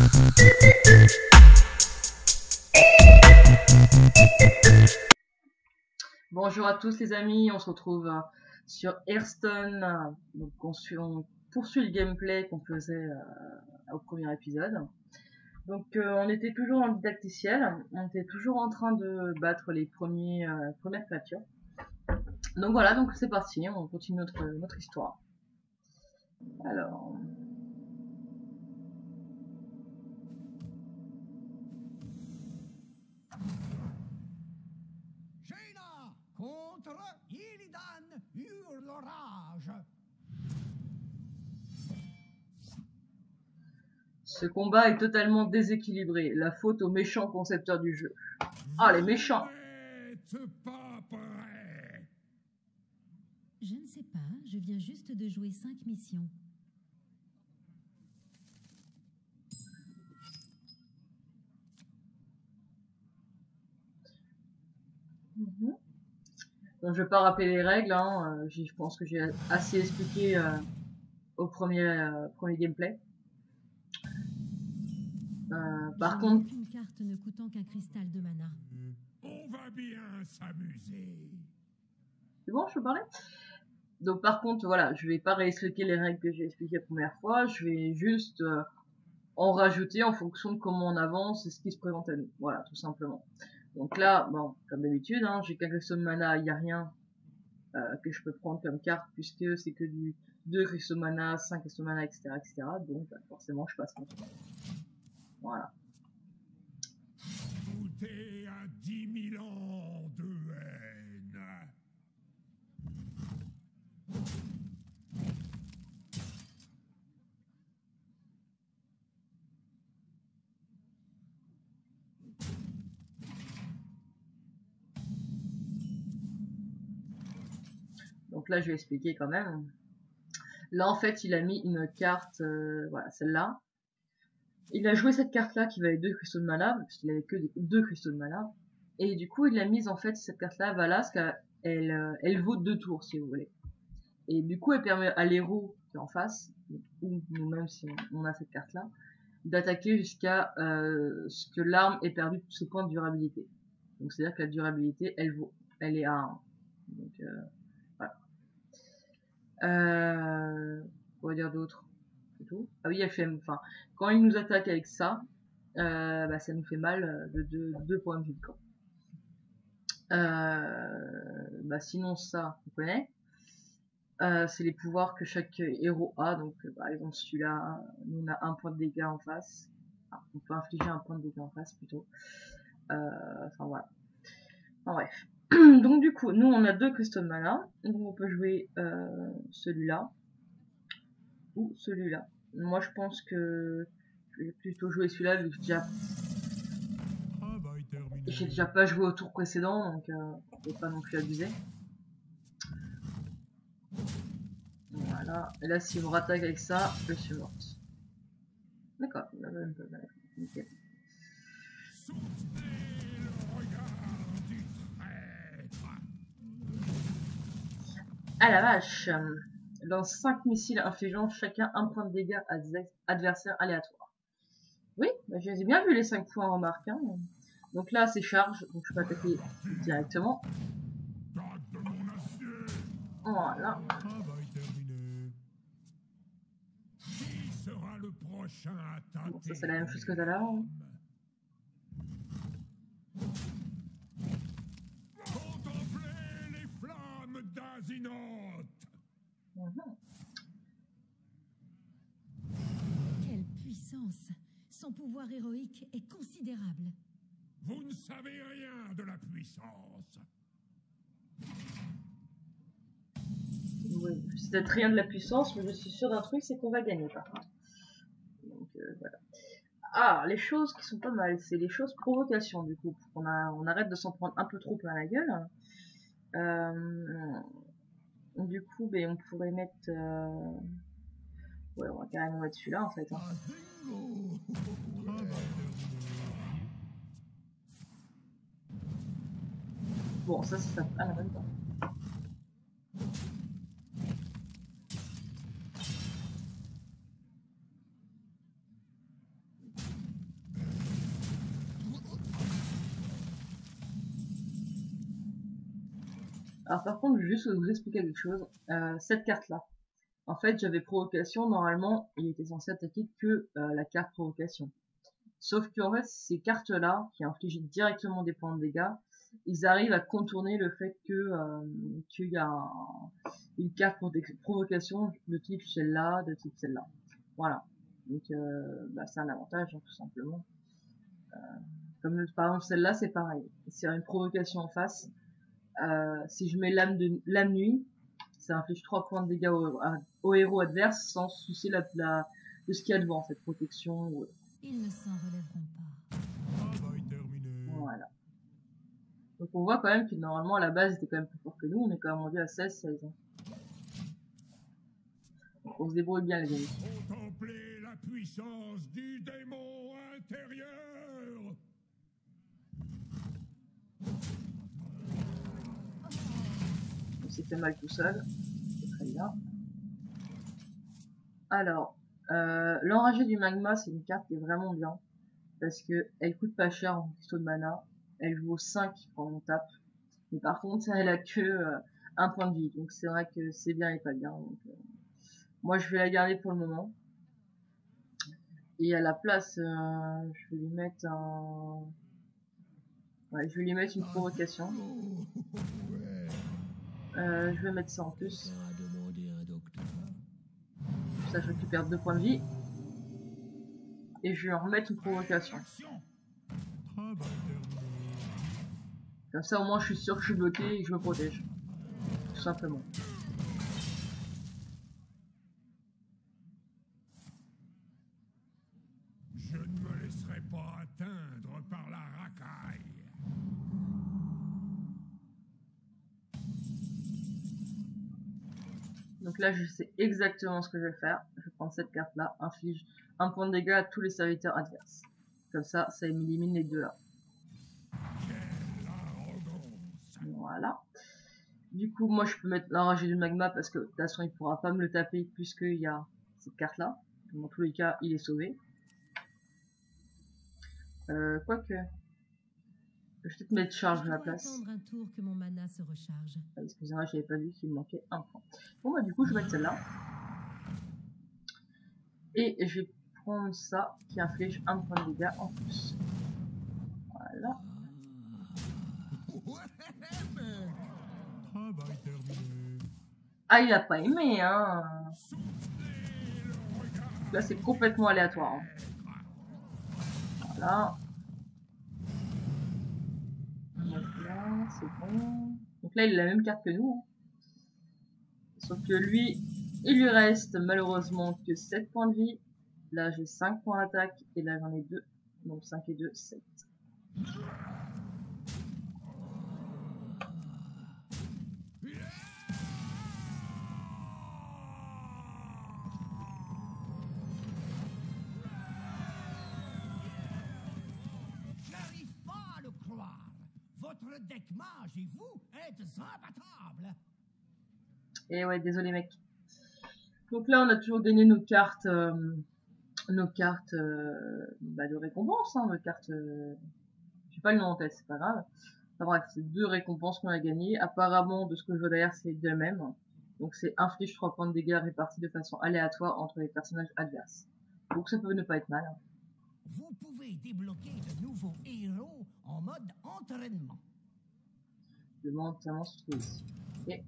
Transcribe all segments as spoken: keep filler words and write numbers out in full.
Bonjour à tous les amis, on se retrouve euh, sur Hearthstone. euh, Donc on, suit, on poursuit le gameplay qu'on faisait euh, au premier épisode. Donc euh, on était toujours en didacticiel, on était toujours en train de battre les premiers, euh, premières créatures. Donc voilà, donc c'est parti, on continue notre, notre histoire. Alors... Jaina contre Illidan hurle l'orage. Ce combat est totalement déséquilibré, la faute aux méchants concepteurs du jeu. Ah, les méchants! Pas prêt. Je ne sais pas, je viens juste de jouer cinq missions. Mmh. Donc je vais pas rappeler les règles, hein. euh, je pense que j'ai assez expliqué euh, au premier, euh, premier gameplay. Euh, par Je contre... n'ai aucune carte ne coûtant qu'un cristal de mana. On va bien s'amuser. C'est bon, je peux parler? Donc par contre, voilà, je vais pas réexpliquer les règles que j'ai expliquées la première fois, je vais juste euh, en rajouter en fonction de comment on avance et ce qui se présente à nous. Voilà, tout simplement. Donc là, bon, comme d'habitude, hein, j'ai qu'un cristaux de mana, il n'y a rien euh, que je peux prendre comme carte, puisque c'est que du deux cristaux de mana, cinq cristaux de mana, et cetera, et cetera. Donc bah, forcément, je passe mon tour. Voilà. Tout est à dix mille ans de haine. Donc là, je vais expliquer quand même. Là, en fait, il a mis une carte, euh, voilà, celle-là. Il a joué cette carte-là qui valait deux cristaux de mana, parce qu'il avait que deux cristaux de mana. Et du coup, il a mis en fait cette carte-là, voilà, parce qu'elle euh, elle vaut deux tours, si vous voulez. Et du coup, elle permet à l'héros qui est en face, ou nous-mêmes si on a cette carte-là, d'attaquer jusqu'à euh, ce que l'arme ait perdu tous ses points de durabilité. Donc c'est-à-dire que la durabilité, elle vaut, elle est à un. Donc euh, voilà. Euh, quoi dire d'autre? C'est tout. Ah oui, elle fait, enfin, quand il nous attaque avec ça, euh, bah, ça nous fait mal de deux points de vie, quoi. Euh, bah sinon ça, on connaît. Euh, c'est les pouvoirs que chaque héros a. Donc euh, par exemple celui-là, nous on a un point de dégâts en face. Enfin, on peut infliger un point de dégâts en face plutôt. Euh, enfin voilà. Enfin bref. Donc du coup, nous on a deux cristaux de mana. Donc on peut jouer euh, celui-là ou celui-là. Moi je pense que je vais plutôt jouer celui-là vu que j'ai déjà... j'ai déjà pas joué au tour précédent, donc euh, je vais pas non plus abuser. Voilà, et là si on rattaque avec ça, je suis morte. D'accord, nickel. Ah la vache! Lance cinq missiles infligeant chacun un point de dégâts à des adversaires aléatoires. Oui, bah, je les ai bien vu les cinq points en remarque. Hein. Donc là c'est charge, donc je peux attaquer directement. Voilà. Bon, ça c'est la même chose que tout à l'heure. Hein. Contemplez les flammes d'Azinoth. Mmh. Quelle puissance! Son pouvoir héroïque est considérable. Vous ne savez rien de la puissance. Oui, c'est peut-être rien de la puissance, mais je suis sûr d'un truc, c'est qu'on va gagner par contre. Donc euh, voilà. Ah, les choses qui sont pas mal, c'est les choses provocation du coup. On, a, on arrête de s'en prendre un peu trop plein la gueule. Euh, du coup, ben, on pourrait mettre... Euh... Ouais, on va carrément mettre celui-là en fait. Hein. Bon, ça, ça... Ah, la même temps. Alors par contre, je vais juste vous expliquer quelque chose. Euh, cette carte-là, en fait, j'avais provocation. Normalement, il était censé attaquer que euh, la carte provocation. Sauf que en fait, ces cartes-là, qui infligent directement des points de dégâts, ils arrivent à contourner le fait que euh, qu'il y a un, une carte provocation de type celle-là, de type celle-là. Voilà. Donc euh, bah, c'est un avantage, hein, tout simplement. Euh, comme par exemple celle-là, c'est pareil. S'il y a une provocation en face, euh, si je mets l'âme de l'âme nuit, ça inflige trois points de dégâts au, à, au héros adverse sans soucier la, la, de ce qu'il y a devant, cette protection. Ou... Ils ne s'en relèveront pas. Travail terminé. Voilà. Donc on voit quand même que normalement à la base il était quand même plus fort que nous, on est quand même rendu à seize seize. Donc on se débrouille bien les amis. Contemplez la puissance du démon intérieur. On s'est fait mal tout seul, c'est très bien. Alors, euh, l'enragé du magma c'est une carte qui est vraiment bien, parce que elle coûte pas cher en cristaux de mana, elle vaut cinq quand on tape, mais par contre elle a que euh, un point de vie, donc c'est vrai que c'est bien et pas bien. Donc, euh, moi je vais la garder pour le moment. Et à la place, euh, je vais lui mettre un... Ouais, je vais lui mettre une provocation. Euh, je vais mettre ça en plus. Ça, je récupère deux points de vie. Et je vais en remettre une provocation. Comme ça, au moins, je suis sûr que je suis bloqué et que je me protège. Tout simplement. Je ne me laisserai pas atteindre par la racaille. Donc là, je sais exactement ce que je vais faire. Je vais prendre cette carte-là, inflige un point de dégâts à tous les serviteurs adverses. Comme ça, ça élimine les deux là. Voilà. Du coup, moi, je peux mettre l'enragé du magma parce que de toute façon, il pourra pas me le taper puisqu'il y a cette carte-là. Dans tous les cas, il est sauvé. Euh, quoique... Je vais peut-être mettre charge à la place. Attendre un tour que mon mana se recharge. Ah, excusez-moi, j'avais pas vu qu'il me manquait un point. Bon bah du coup, je vais mettre celle-là. Et je vais prendre ça qui inflige un point de dégâts en plus. Voilà. Travail terminé. Ah, il a pas aimé, hein. Là, c'est complètement aléatoire. Hein. Voilà. Donc là, c'est bon. Donc là, il a la même carte que nous. Hein. Sauf que lui, il lui reste malheureusement que sept points de vie. Là, j'ai cinq points d'attaque. Et là, j'en ai deux. Donc cinq et deux, sept. J'arrive pas à le croire. Votre deck mage et vous êtes imbattables. Et ouais, désolé mec. Donc là, on a toujours gagné nos cartes, euh, nos cartes euh, bah, de récompense, hein, nos cartes. Euh, j'ai pas le nom en tête, c'est pas grave. Enfin, bref, c'est deux récompenses qu'on a gagnées. Apparemment, de ce que je vois derrière, c'est de même. Donc c'est inflige trois points de dégâts répartis de façon aléatoire entre les personnages adverses. Donc ça peut ne pas être mal. Hein. Vous pouvez débloquer de nouveaux héros en mode entraînement. Le mot entièrement se trouve ici. Et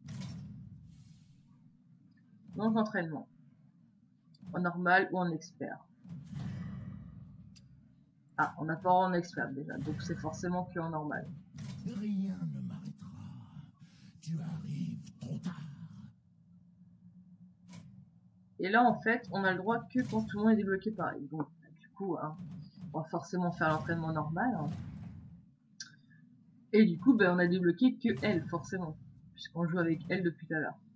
donc entraînement. En normal ou en expert. Ah, on n'a pas en expert déjà, donc c'est forcément que en normal. Rien ne m'arrêtera. Tu arrives trop tard. Et là, en fait, on a le droit que quand tout le monde est débloqué pareil. Donc, du coup, hein, on va forcément faire l'entraînement normal. Hein. Et du coup, ben, on a débloqué que elle, forcément. Puisqu'on joue avec elle depuis tout à l'heure.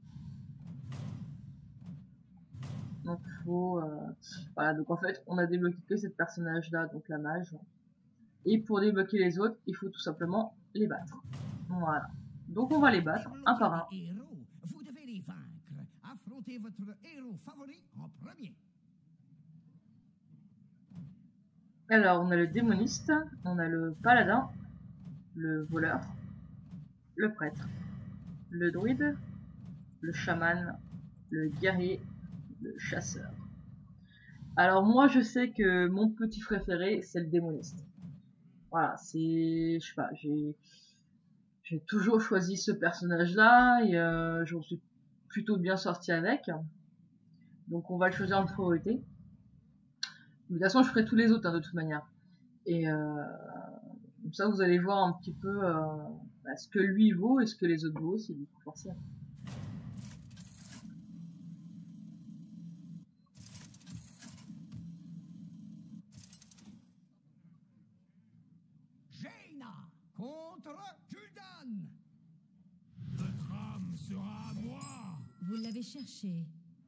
Donc, faut... Euh... Voilà, donc en fait, on a débloqué que cette personnage-là, donc la mage. Et pour débloquer les autres, il faut tout simplement les battre. Voilà. Donc, on va les battre, un par un. Héros, vous devez les vaincre. Affrontez votre héros favori en premier. Alors, on a le démoniste, on a le paladin, le voleur, le prêtre le druide, le chaman, le guerrier, le chasseur. Alors moi je sais que mon petit préféré c'est le démoniste. Voilà, c'est, je sais pas, j'ai j'ai toujours choisi ce personnage-là et euh, j'en suis plutôt bien sorti avec. Donc on va le choisir en priorité. De toute façon je ferai tous les autres hein, de toute manière. Et euh, comme ça vous allez voir un petit peu euh, bah, ce que lui vaut et ce que les autres vaut aussi, du coup forcément. Contre Gul'dan. Notre âme sera à moi. Vous l'avez cherché.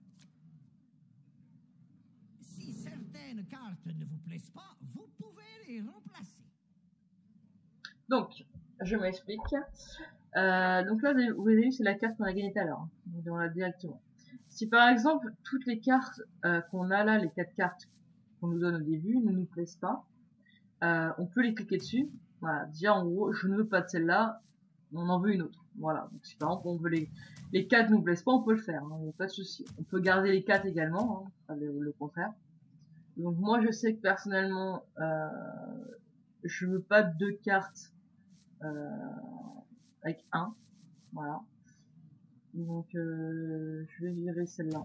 Si certaines cartes ne vous plaisent pas, vous pouvez les remplacer. Donc, je m'explique. Euh, donc là, vous avez vu, c'est la carte qu'on a gagnée tout à l'heure. Donc on l'a directement. Si par exemple, toutes les cartes euh, qu'on a là, les quatre cartes qu'on nous donne au début, ne nous plaisent pas, euh, on peut les cliquer dessus. Voilà, dire en gros, je ne veux pas de celle-là, on en veut une autre. Voilà, donc si par exemple on veut les, les quatre nous plaisent pas, on peut le faire, il hein, n'y a pas de souci. On peut garder les quatre également, hein, enfin, le, le contraire. Donc moi je sais que personnellement, euh, je veux pas deux cartes euh, avec un, voilà. Donc euh, je vais virer celle-là.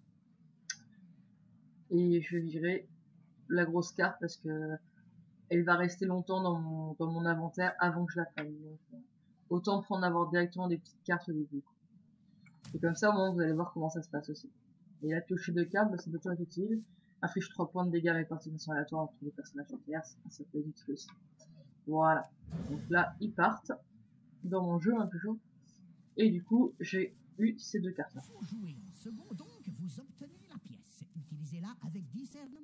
Et je vais virer la grosse carte parce que elle va rester longtemps dans mon, dans mon inventaire avant que je la prenne. Donc, euh, autant prendre avoir directement des petites cartes au début. Et comme ça, au moment vous allez voir comment ça se passe aussi. Et là, piocher deux cartes, bah, ça peut être utile. Inflige trois points de dégâts répartis de façon aléatoire entre les personnages en clair, ça peut être utile aussi. Voilà. Donc là, ils partent dans mon jeu, hein, toujours. Et du coup, j'ai eu ces deux cartes-là. Vous jouez en second, donc vous obtenez la pièce. Utilisez-la avec discernement.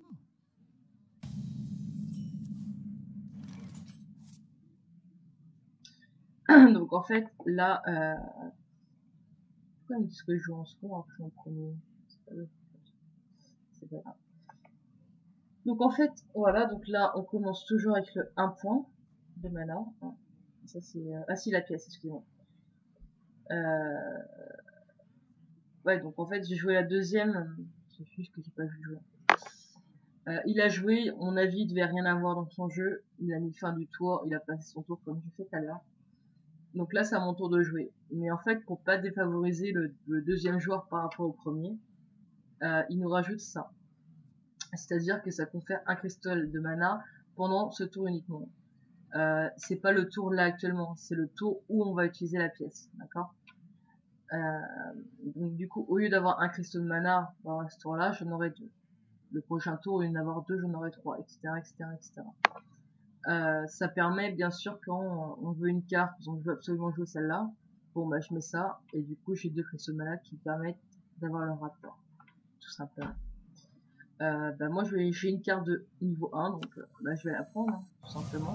Donc en fait, là, euh... pourquoi ils me disent que je joue en second alors que je suis en premier? C'est pas grave. Donc en fait, voilà, donc là, on commence toujours avec le un point de mana. Ça c'est... Ah si, la pièce, excusez-moi. Euh... Ouais, donc en fait, j'ai joué la deuxième. C'est juste que j'ai pas vu jouer. Euh, il a joué, mon avis devait rien avoir dans son jeu. Il a mis fin du tour, il a passé son tour comme j'ai fait tout à l'heure. Donc là, c'est à mon tour de jouer. Mais en fait, pour pas défavoriser le, le deuxième joueur par rapport au premier, euh, il nous rajoute ça. C'est-à-dire que ça confère un cristal de mana pendant ce tour uniquement. Euh, c'est pas le tour là actuellement, c'est le tour où on va utiliser la pièce, d'accord? euh, Donc du coup, au lieu d'avoir un cristal de mana dans ce tour-là, j'en aurai deux. Le prochain tour, au lieu d'en avoir deux, j'en aurai trois, et cetera, et cetera, et cetera. Euh, ça permet bien sûr quand on veut une carte, donc je veux absolument jouer celle-là, bon bah je mets ça, et du coup j'ai deux cristaux de mana qui me permettent d'avoir le rapport, tout simplement. Euh, bah moi j'ai une carte de niveau un, donc bah, je vais la prendre, hein, tout simplement.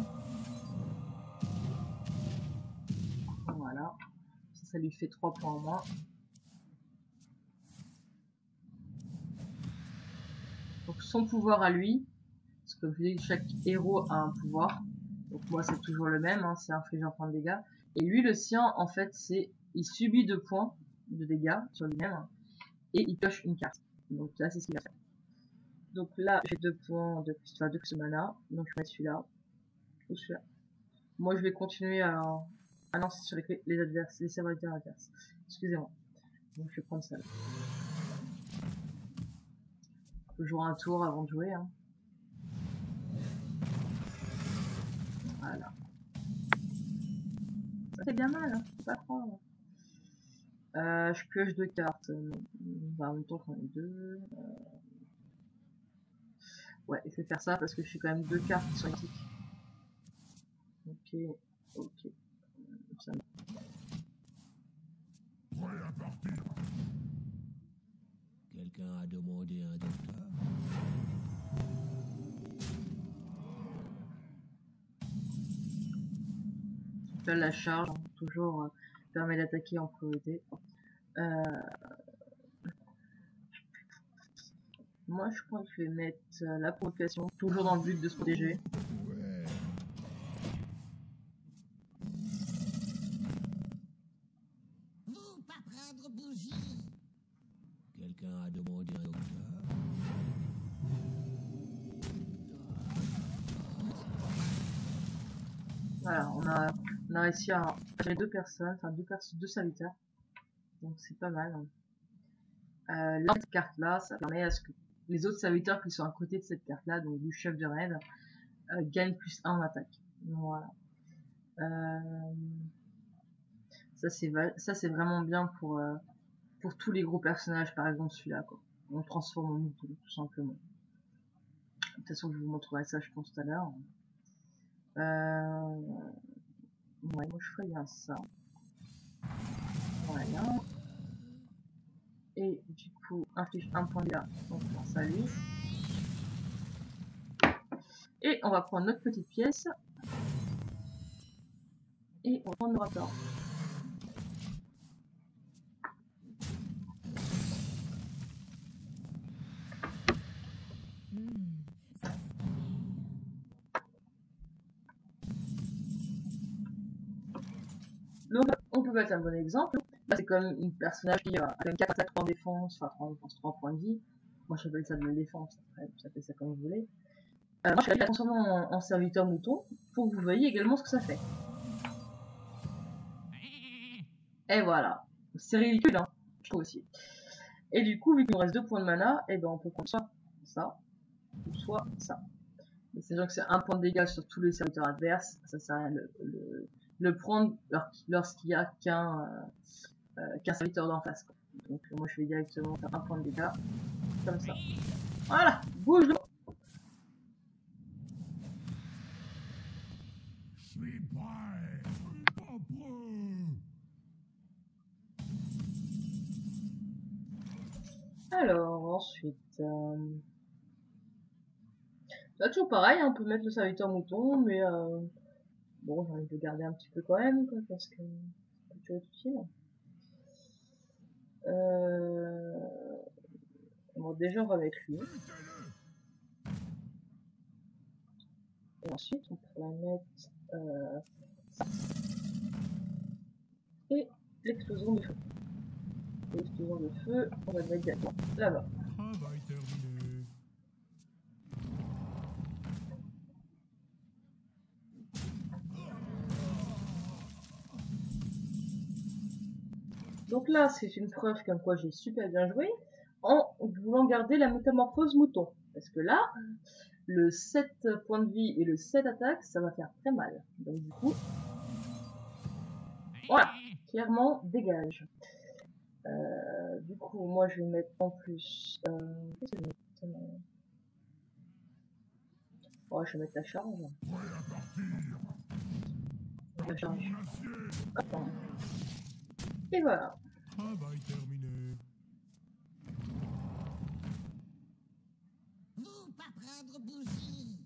Voilà, ça, ça lui fait trois points en moins. Donc son pouvoir à lui, parce que comme je dis, chaque héros a un pouvoir. Donc moi c'est toujours le même, hein, c'est infliger un point de dégâts. Et lui le sien en fait c'est, il subit deux points de dégâts sur lui-même et il pioche une carte. Donc là c'est ce qu'il va faire. Donc là j'ai deux points de plus, enfin deux plus de mana, donc je vais mettre celui-là ou celui-là. Moi je vais continuer à, ah non c'est sur les, les adverses, les serviteurs adverses. Excusez-moi. Donc je vais prendre ça là. Toujours un tour avant de jouer, hein. Voilà. Ça fait bien mal, hein, faut pas prendre. Euh, je pioche deux cartes. Bah, en même temps, j'en ai deux. Euh... Ouais, je vais faire ça parce que je fais quand même deux cartes qui sont éthiques. Ok, ok. Ça Prêt à partir. Quelqu'un a demandé un docteur? Là, la charge, hein, toujours euh, permet d'attaquer en priorité. Euh... Moi, je crois que je vais mettre euh, la provocation, toujours dans le but de se protéger. Ouais. Quelqu'un a demandé un docteur. Voilà, on a, on a réussi à gérer deux personnes, enfin deux, pers deux serviteurs. Donc c'est pas mal. Euh, là, cette carte-là, ça permet à ce que les autres serviteurs qui sont à côté de cette carte-là, donc du chef de raid, euh, gagnent plus un en attaque. Voilà. Euh, ça c'est ça c'est vraiment bien pour euh, pour tous les gros personnages, par exemple celui-là, quoi. On le transforme en mouton, tout simplement. De toute façon, je vous montrerai ça, je pense, tout à l'heure. Euh... Ouais, moi je ferais bien ça. Voilà. Et du coup, inflige un point de là, donc on pense à lui. Et on va prendre notre petite pièce. Et on va prendre le rapport. Donc, on peut mettre un bon exemple. Là, c'est comme une personnage qui a quand même quatre attaques, trois en défense, enfin trois en défense, trois points de vie. Moi, j'appelle ça de la défense, après, vous appelez ça comme vous voulez. Euh, moi, je vais la transformer en, en serviteur mouton pour que vous voyez également ce que ça fait. Et voilà. C'est ridicule, hein, je trouve aussi. Et du coup, vu qu'il nous reste deux points de mana, et ben on peut prendre soit ça, ou soit ça. C'est-à-dire que c'est un point de dégâts sur tous les serviteurs adverses, ça sert à rien de le, le, le prendre lorsqu'il y a qu'un euh, euh, qu'un serviteur d'en face. Quoi. Donc moi je vais directement faire un point de dégâts, comme ça. Voilà, bouge donc. Je suis prêt. Pas prêt. Alors ensuite, euh... là toujours pareil, hein, on peut mettre le serviteur mouton, mais euh... bon, j'ai envie de le garder un petit peu quand même, quoi, parce que c'est toujours utile. Euh... Bon, déjà on va mettre lui. Et ensuite on pourrait mettre euh, ça. Et l'explosion de feu. L'explosion de feu, on va le mettre directement là-bas. Travail terminé. Donc là, c'est une preuve comme quoi j'ai super bien joué en voulant garder la métamorphose mouton. Parce que là, le sept points de vie et le sept attaques, ça va faire très mal. Donc du coup, voilà, clairement, dégage. Euh, du coup, moi je vais mettre en plus... Euh, qu'est-ce que je vais mettre euh... Ouais, je vais mettre la charge. La charge. Attends. Et voilà. Travail terminé. Vous pas prendre bougie.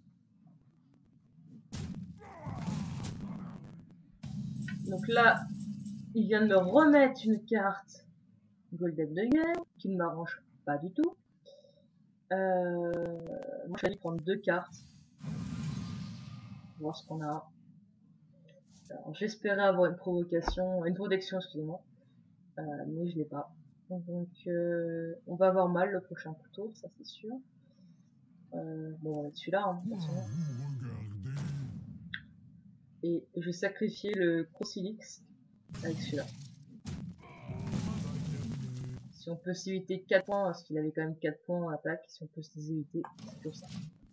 Donc là, il vient de me remettre une carte Golden Dagger, qui ne m'arrange pas du tout. Euh, moi, je vais prendre deux cartes. Voir ce qu'on a. Alors, j'espérais avoir une provocation, une protection, excusez-moi. Euh, mais je l'ai pas. Donc, euh, on va avoir mal le prochain couteau, ça c'est sûr. Euh, bon, on va mettre celui-là, hein, forcément. Et je vais sacrifier le Crucilix avec celui-là. Si on peut s'éviter quatre points, parce qu'il avait quand même quatre points en attaque, si on peut se les éviter, c'est toujours ça.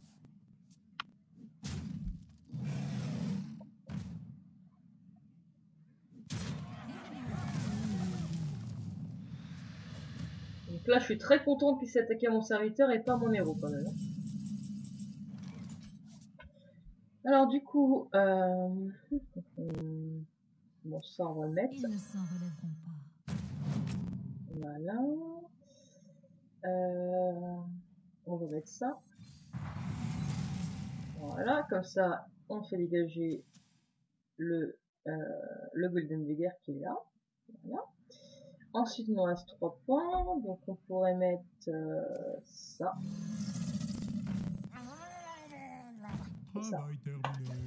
Donc là, je suis très content qu'il s'est attaqué à mon serviteur et pas à mon héros quand même. Alors du coup, euh... bon ça on va le mettre. Ils ne s'en relèveront pas. Voilà. Euh... On va mettre ça. Voilà, comme ça, on fait dégager le, euh, le Golden Dagger qui est là. Voilà. Ensuite, il nous reste trois points, donc on pourrait mettre euh, ça. Ça. Travail terminé.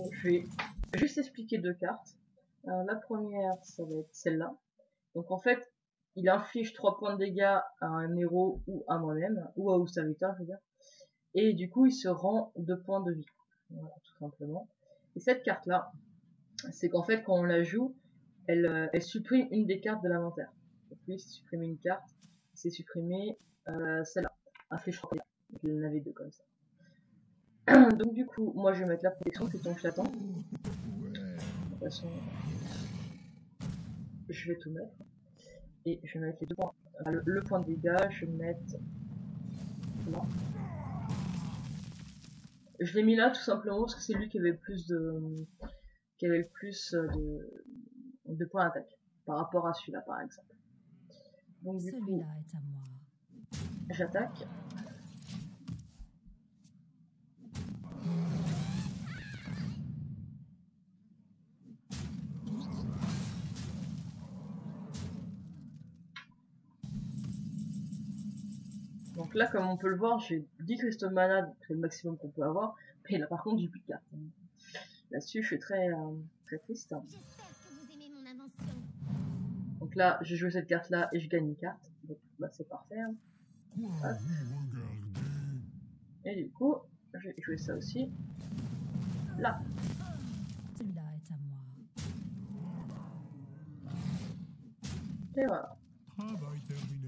Donc, je vais juste expliquer deux cartes. Alors, la première, ça va être celle-là. Donc en fait, il inflige trois points de dégâts à un héros ou à moi-même, ou à Ustavita, je veux dire. Et du coup, il se rend deux points de vie. Voilà, tout simplement. Et cette carte-là, c'est qu'en fait, quand on la joue, elle, euh, elle supprime une des cartes de l'inventaire. Donc lui, c'est supprimer une carte, c'est supprimer euh, celle-là. Inflige trois dégâts. Donc il en avait deux comme ça. Donc du coup, moi je vais mettre la protection, c'est ton chaton. De toute façon, je vais tout mettre. Et je vais mettre les deux points. Enfin, le, le point de dégâts, je vais mettre là. Je l'ai mis là tout simplement parce que c'est lui qui avait le plus de qui avait le plus de, de points d'attaque par rapport à celui-là par exemple. Donc du coup, Celui-là est à moi. j'attaque. Donc là, comme on peut le voir, j'ai dix cristaux de mana, donc c'est le maximum qu'on peut avoir. Mais là, par contre, j'ai plus de cartes. Là-dessus, je suis très, euh, très triste. J'espère que vous aimez mon invention. Donc là, j'ai joué cette carte-là et je gagne une carte. Donc, bah, c'est parfait. Hein. Quoi vous regardez? Et du coup, j'ai joué ça aussi. Là. Celui-là est à moi. Et voilà. Travail terminé.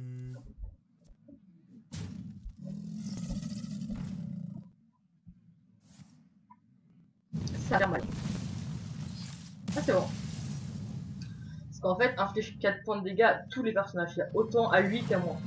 Ça a l'air mal. Ah, c'est bon. Parce qu'en fait, inflige quatre points de dégâts à tous les personnages. Il y a autant à lui qu'à moi.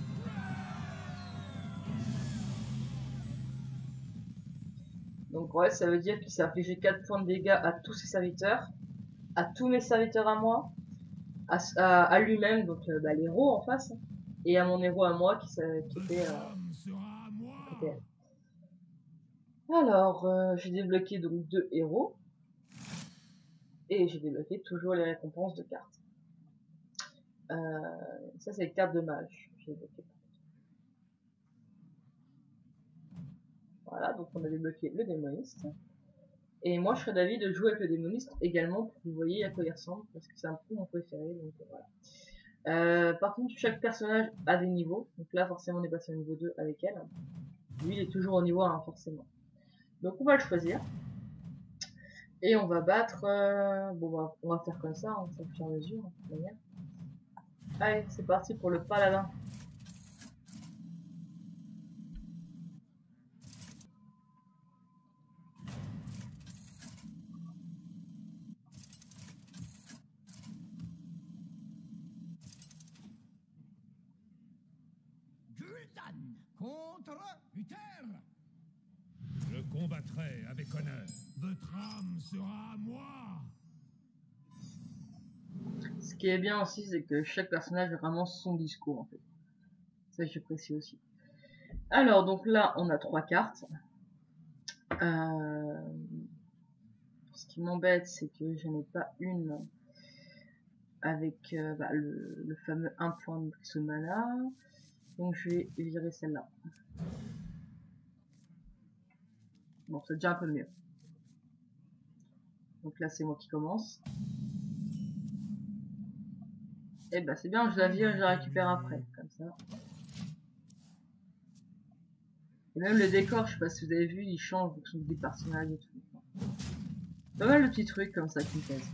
Donc ouais, ça veut dire qu'il s'est infligé quatre points de dégâts à tous ses serviteurs, à tous mes serviteurs à moi, à, à, à lui-même, donc euh, bah, l'héros en face, et à mon héros à moi qui, qui était... Euh, sera à moi. qui était... Alors, euh, j'ai débloqué donc deux héros, et j'ai débloqué toujours les récompenses de cartes. Euh, ça c'est les cartes de mage. J'ai débloqué. Voilà, donc on a débloqué le démoniste. Et moi je serais d'avis de jouer avec le démoniste également pour que vous voyez à quoi il ressemble, parce que c'est un peu mon préféré, donc voilà. Euh, par contre, chaque personnage a des niveaux, donc là forcément on est passé au niveau deux avec elle. Lui il est toujours au niveau un forcément. Donc on va le choisir. Et on va battre... Euh... Bon bah, on va faire comme ça, hein, ça fait à mesure, de toute manière. Allez, c'est parti pour le paladin. Gul'dan contre Uther. Je combattrai avec honneur. Votre âme sera à moi. Ce qui est bien aussi, c'est que chaque personnage a vraiment son discours en fait. Ça j'apprécie aussi. Alors donc là, on a trois cartes. Euh... Ce qui m'embête, c'est que je n'ai pas une avec euh, bah, le, le fameux un point de cristaux de mana. Donc je vais virer celle-là. Bon, c'est déjà un peu mieux. Donc là, c'est moi qui commence. Et bah c'est bien, je la vire, je la récupère après, comme ça. Et même le décor, je sais pas si vous avez vu, il change en fonction des personnages et tout. Pas mal de petits trucs comme ça qui me plaisent.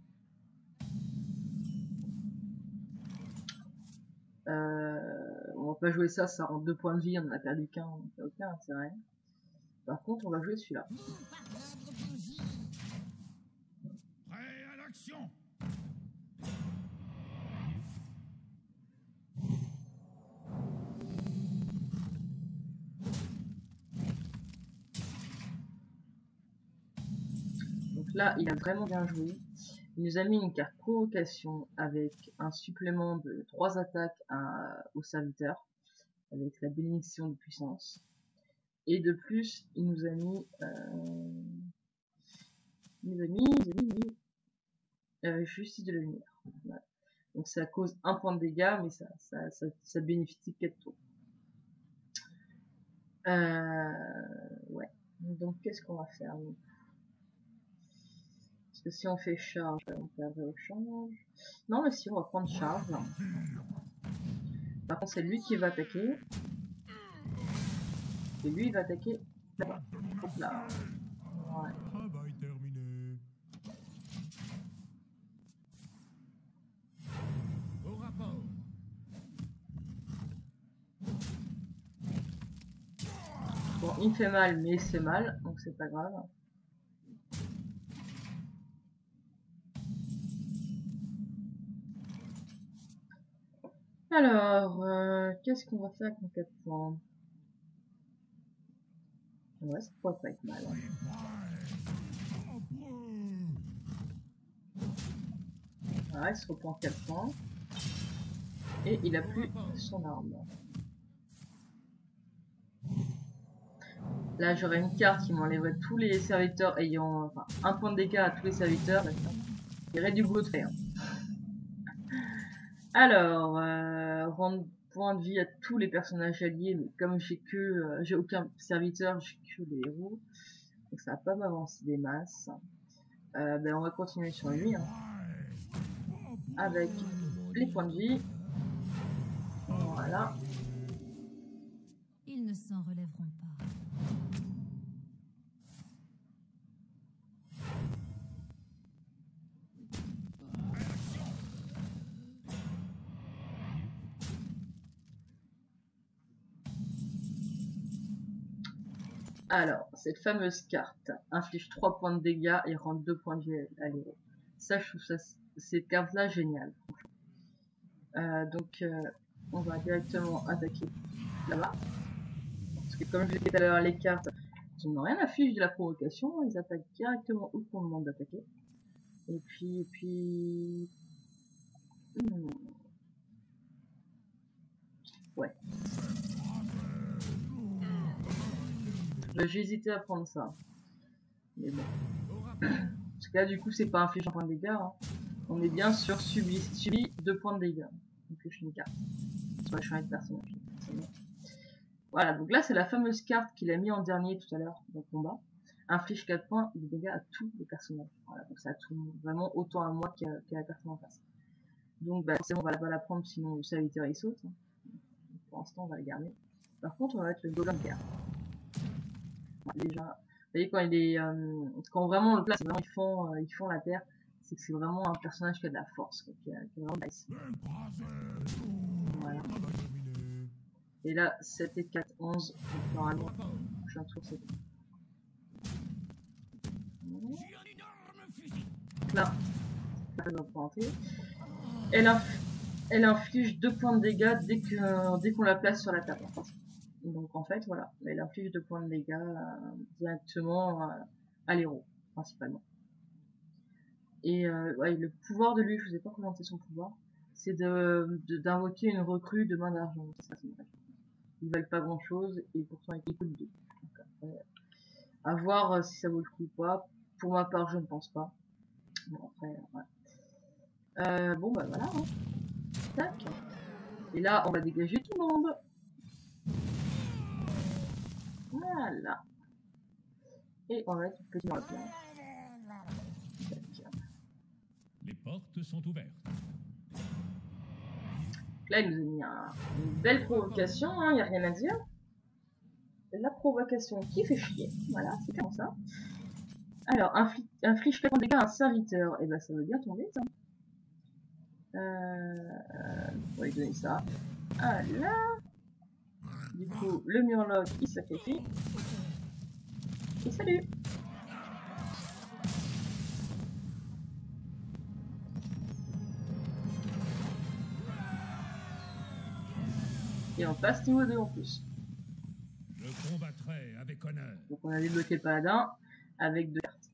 Euh, on va pas jouer ça, ça rend deux points de vie, on en a perdu qu'un, donc il n'y a aucun intérêt. Par contre, on va jouer celui-là. Prêt à l'action. Donc là, il a vraiment bien joué. Il nous a mis une carte provocation avec un supplément de trois attaques à, au serviteur, avec la bénédiction de puissance. Et de plus, il nous a mis... Euh, il nous a mis... Il nous a mis, mis euh, justice de la lumière. Voilà. Donc ça cause un point de dégâts, mais ça, ça, ça, ça bénéficie de quatre tours. Euh, ouais. Donc qu'est-ce qu'on va faire nous ? que si on fait charge, on perdrait au change. Non, mais si, on va prendre charge. Là. Par contre, c'est lui qui va attaquer. Et lui, il va attaquer là-bas. Hop là. Ouais. Travail terminé. Au rapport. Bon, il me fait mal, mais c'est mal, donc c'est pas grave. Alors, euh, qu'est-ce qu'on va faire avec nos quatre points? Ouais, ça pourrait pas être mal. Voilà, il se reprend quatre points. Et il a plus son arme. Là, j'aurais une carte qui m'enlèverait tous les serviteurs ayant enfin, un point de dégâts à tous les serviteurs. Il y aurait du boulot de faire. Alors, euh, rendre point de vie à tous les personnages alliés, mais comme j'ai que euh, j'ai aucun serviteur, j'ai que des héros, donc ça va pas m'avancer des masses. Euh, ben on va continuer sur lui, hein, avec les points de vie. Voilà. Ils ne s'en relèveront pas. Alors, cette fameuse carte inflige trois points de dégâts et rend deux points de vie à l'héros. Ça, je trouve ça, cette carte-là géniale. Euh, donc, euh, on va directement attaquer là-bas. Parce que comme je l'ai dit tout à l'heure, les cartes, ils n'ont rien à fiche de la provocation, ils attaquent directement où on demande d'attaquer. Et puis, et puis... Hmm. Ouais. J'ai hésité à prendre ça. Mais bon. Parce que là, du coup, c'est pas inflige un point de dégâts. Hein. On est bien sur subi, subi deux points de dégâts. Donc, je fais une carte. Soit je change de personnage. Voilà, donc là, c'est la fameuse carte qu'il a mis en dernier tout à l'heure dans le combat. Inflige quatre points de dégâts à tous les personnages. Voilà, donc ça a tout, vraiment autant à moi qu'à qu la personne en face. Donc, bah, c'est bon, on va, va la prendre, sinon le serviteur il saute. Hein. Pour l'instant, on va la garder. Par contre, on va mettre le golem carte. Déjà, vous voyez quand il est, euh, quand vraiment le place, vraiment ils font, euh, ils font la terre, c'est que c'est vraiment un personnage qui a de la force, quoi, qui, a, qui est vraiment nice. Voilà. Et là, sept et quatre, onze, donc normalement, prochain tour c'est bon. Là, elle va planter. Elle, inf elle inflige deux points de dégâts dès que, dès qu'on la place sur la table. En fait. Donc en fait, voilà, elle inflige deux points de dégâts euh, directement euh, à l'héros, principalement. Et euh, ouais, le pouvoir de lui, je vous ai pas présenté son pouvoir, c'est de d'invoquer une recrue de main d'argent. Ils valent pas grand chose et pourtant ils coûtent deux. Donc après, à voir euh, si ça vaut le coup ou pas. Pour ma part, je ne pense pas. Bon après, ouais. Euh, bon bah voilà. Hein. Tac. Et là, on va dégager tout le monde. Voilà. Et on va mettre une petite marque là. Les portes sont ouvertes. Là, il nous a mis un, une belle provocation, il hein, n'y a rien à dire. La provocation qui fait chier. Voilà, c'est comme ça. Alors, inflige, inflige quatre points de dégâts à un serviteur. Et ben, ça veut bien tomber, ça. Euh, on va lui donner ça. Voilà. Du coup, le murloc, il sacrifie. Et salut! Et on passe niveau deux en plus. Je combattrai avec honneur. Donc on a débloqué le paladin avec deux cartes.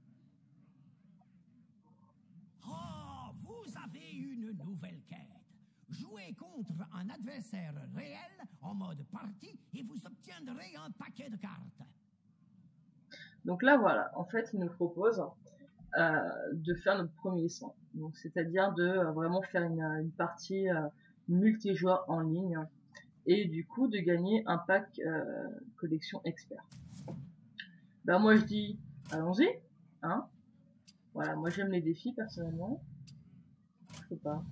Oh, vous avez une nouvelle quête. Jouez contre un adversaire réel en mode partie et vous obtiendrez un paquet de cartes. Donc là voilà, en fait il nous propose euh, de faire notre premier sang. Donc c'est-à-dire de euh, vraiment faire une, une partie euh, multijoueur en ligne et du coup de gagner un pack euh, collection expert. Ben moi je dis allons-y, hein. Voilà, moi j'aime les défis personnellement. Je peux pas.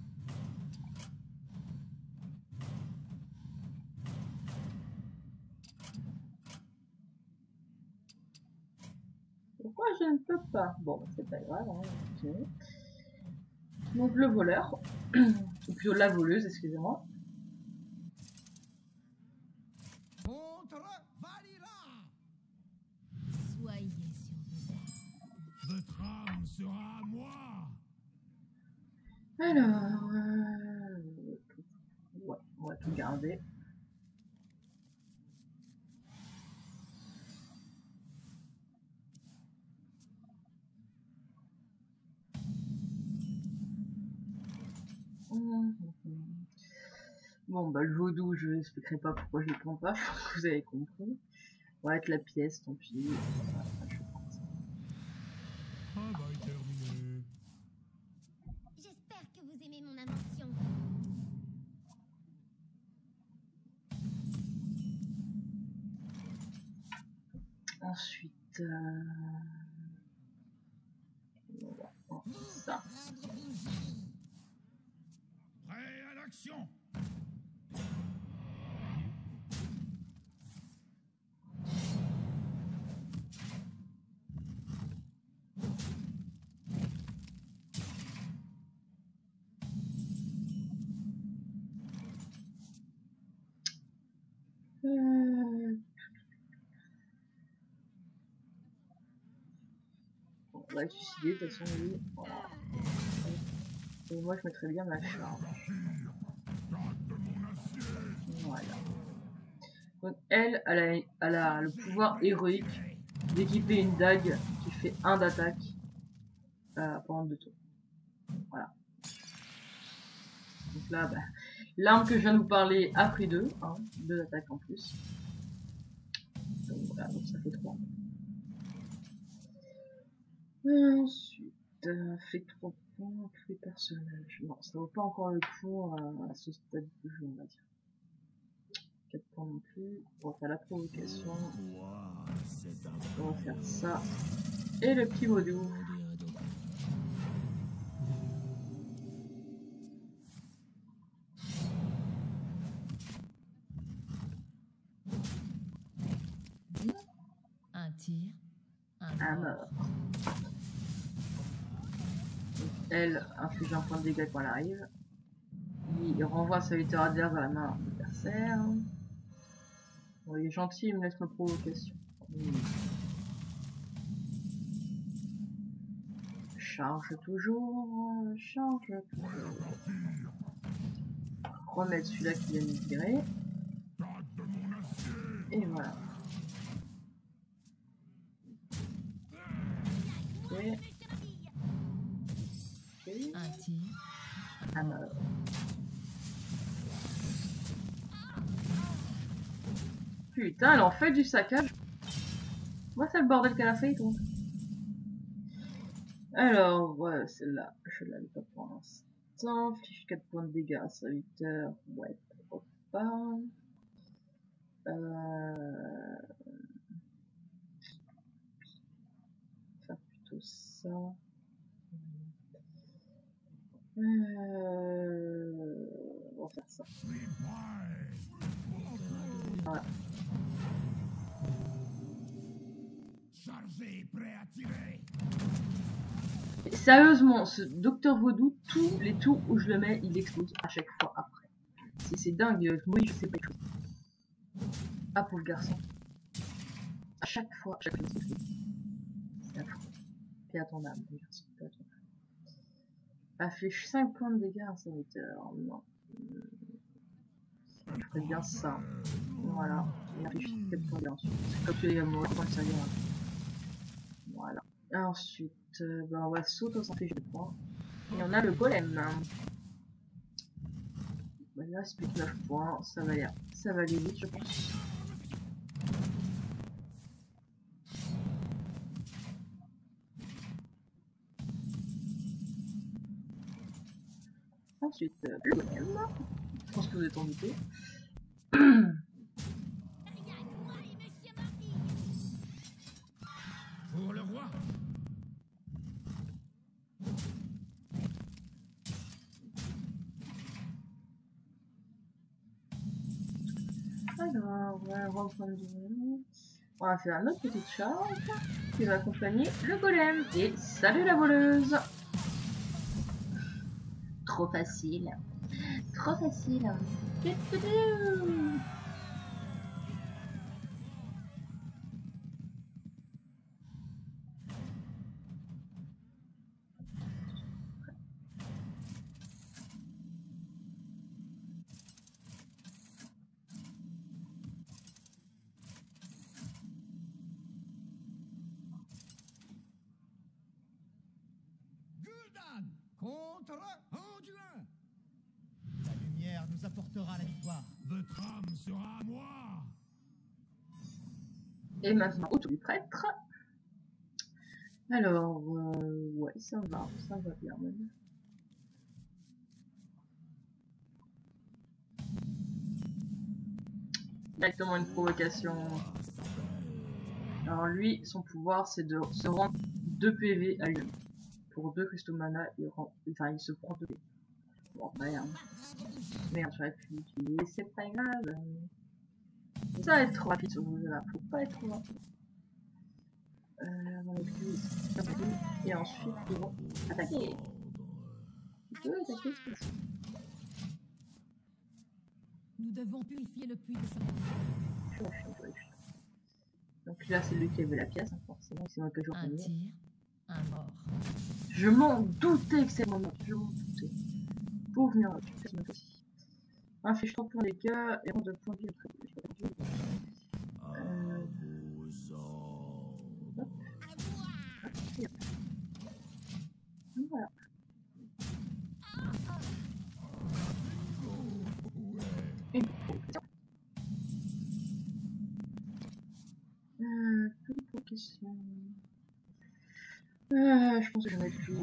Pourquoi je ne peux pas? Bon, c'est pas grave, hein, okay. Donc le voleur, ou plutôt la voleuse, excusez-moi. Contre Valira. Soyez sur vos gardes. Votre âme sera à moi. Alors, euh... ouais, on va tout garder. Bon, bah le vaudou, je n'expliquerai pas pourquoi je ne le prends pas, je pense que vous avez compris. On va être la pièce, tant pis. Voilà, je vais prendre ça. Travail terminé. J'espère que vous aimez mon invention. Ensuite, euh... on va prendre ça. Prêt à l'action. Euh... Bon, on va suicider de toute façon lui. Voilà. Et moi je mettrais bien ma charge. Voilà. Donc elle, elle a, elle a le pouvoir héroïque d'équiper une dague qui fait un d'attaque euh, pendant deux tours. Voilà. Donc là, bah, l'arme que je viens de vous parler a pris deux, hein, deux attaques en plus. Donc voilà, donc ça fait trois. Et ensuite, euh, fait trois points, tous les personnages. Non, ça vaut pas encore le coup euh, à ce stade du jeu, on va dire. quatre points non plus. On va faire la provocation. On va faire ça. Et le petit vaudou. Un tir, un Un mort. mort. Donc, elle inflige un point de dégâts quand elle arrive. Il renvoie un salutateur adverse dans la main de l'adversaire. Bon, il est gentil, il me laisse ma provocation. Charge toujours, charge toujours. Remettre celui-là qui vient de me tirer. Et voilà. Ok. Ok. Un tir, Un mort. Putain, elle en fait du saccage. Moi, c'est le bordel qu'elle a fait, toi. Alors, ouais, celle-là, je l'avais pas pour l'instant. Fiche quatre points de dégâts à serviteur. Ouais, pourquoi pas. Euh... Faire plutôt ça. Euh... On va faire ça. Voilà. Chargé, prêt à tirer. Et sérieusement, ce docteur Vaudou, tous les tours où je le mets, il explose à chaque fois après. C'est dingue, moi je sais pas quelque chose. Ah, pour le garçon. À chaque fois, à chaque fois, il explose. C'est affreux. Paix à ton âme, le garçon, paix à ton âme. Elle fait cinq points de dégâts à un serviteur. Non. Je ferais bien ça. Voilà. Il a fait quatre points de dégâts ensuite. C'est comme tu es amoureux quand ça vient. Voilà. Ensuite, euh, ben on va sauter au centre de points. Et on a le golem. Ben là, c'est plus que neuf points. Ça va aller, ça va aller vite, je pense. Ensuite, euh, le golem. Je pense que vous êtes en doutez. Pour le roi. Alors, on va reprendre du... On va faire notre petite charge qui va accompagner le golem. Et salut la voleuse. Trop facile. Trop facile. Gul'dan contre Anduin. La lumière nous apportera la victoire. Votre âme sera à moi. Et maintenant, autour du prêtre. Alors, euh, ouais, ça va, ça va bien même. Directement une provocation. Alors lui, son pouvoir, c'est de se rendre deux P V à lui. Pour deux cristaux mana, il, rend... enfin, il se prend deux P V. Bon, merde. Merde, j'aurais pu l'utiliser, c'est pas grave. Ça va être trop rapide ce jeu-là, faut pas être trop rapide. Euh, on va lui... Et ensuite, ils vont attaquer. Tu peux attaquer? Nous devons purifier le puits de sang. Donc là, c'est lui qui avait la pièce, hein, forcément, sinon il peut toujours Un venir. tir, un mort. Je m'en doutais que c'est mon nom, je m'en doutais. Pour venir là, je fais ce aussi. Inflige-toi pour les gars et rend de points de vie après. J'ai perdu. Euh... Hop. Et hop. Voilà. Une provocation. Euh, petite provocation. Euh, je pense que j'en ai plus.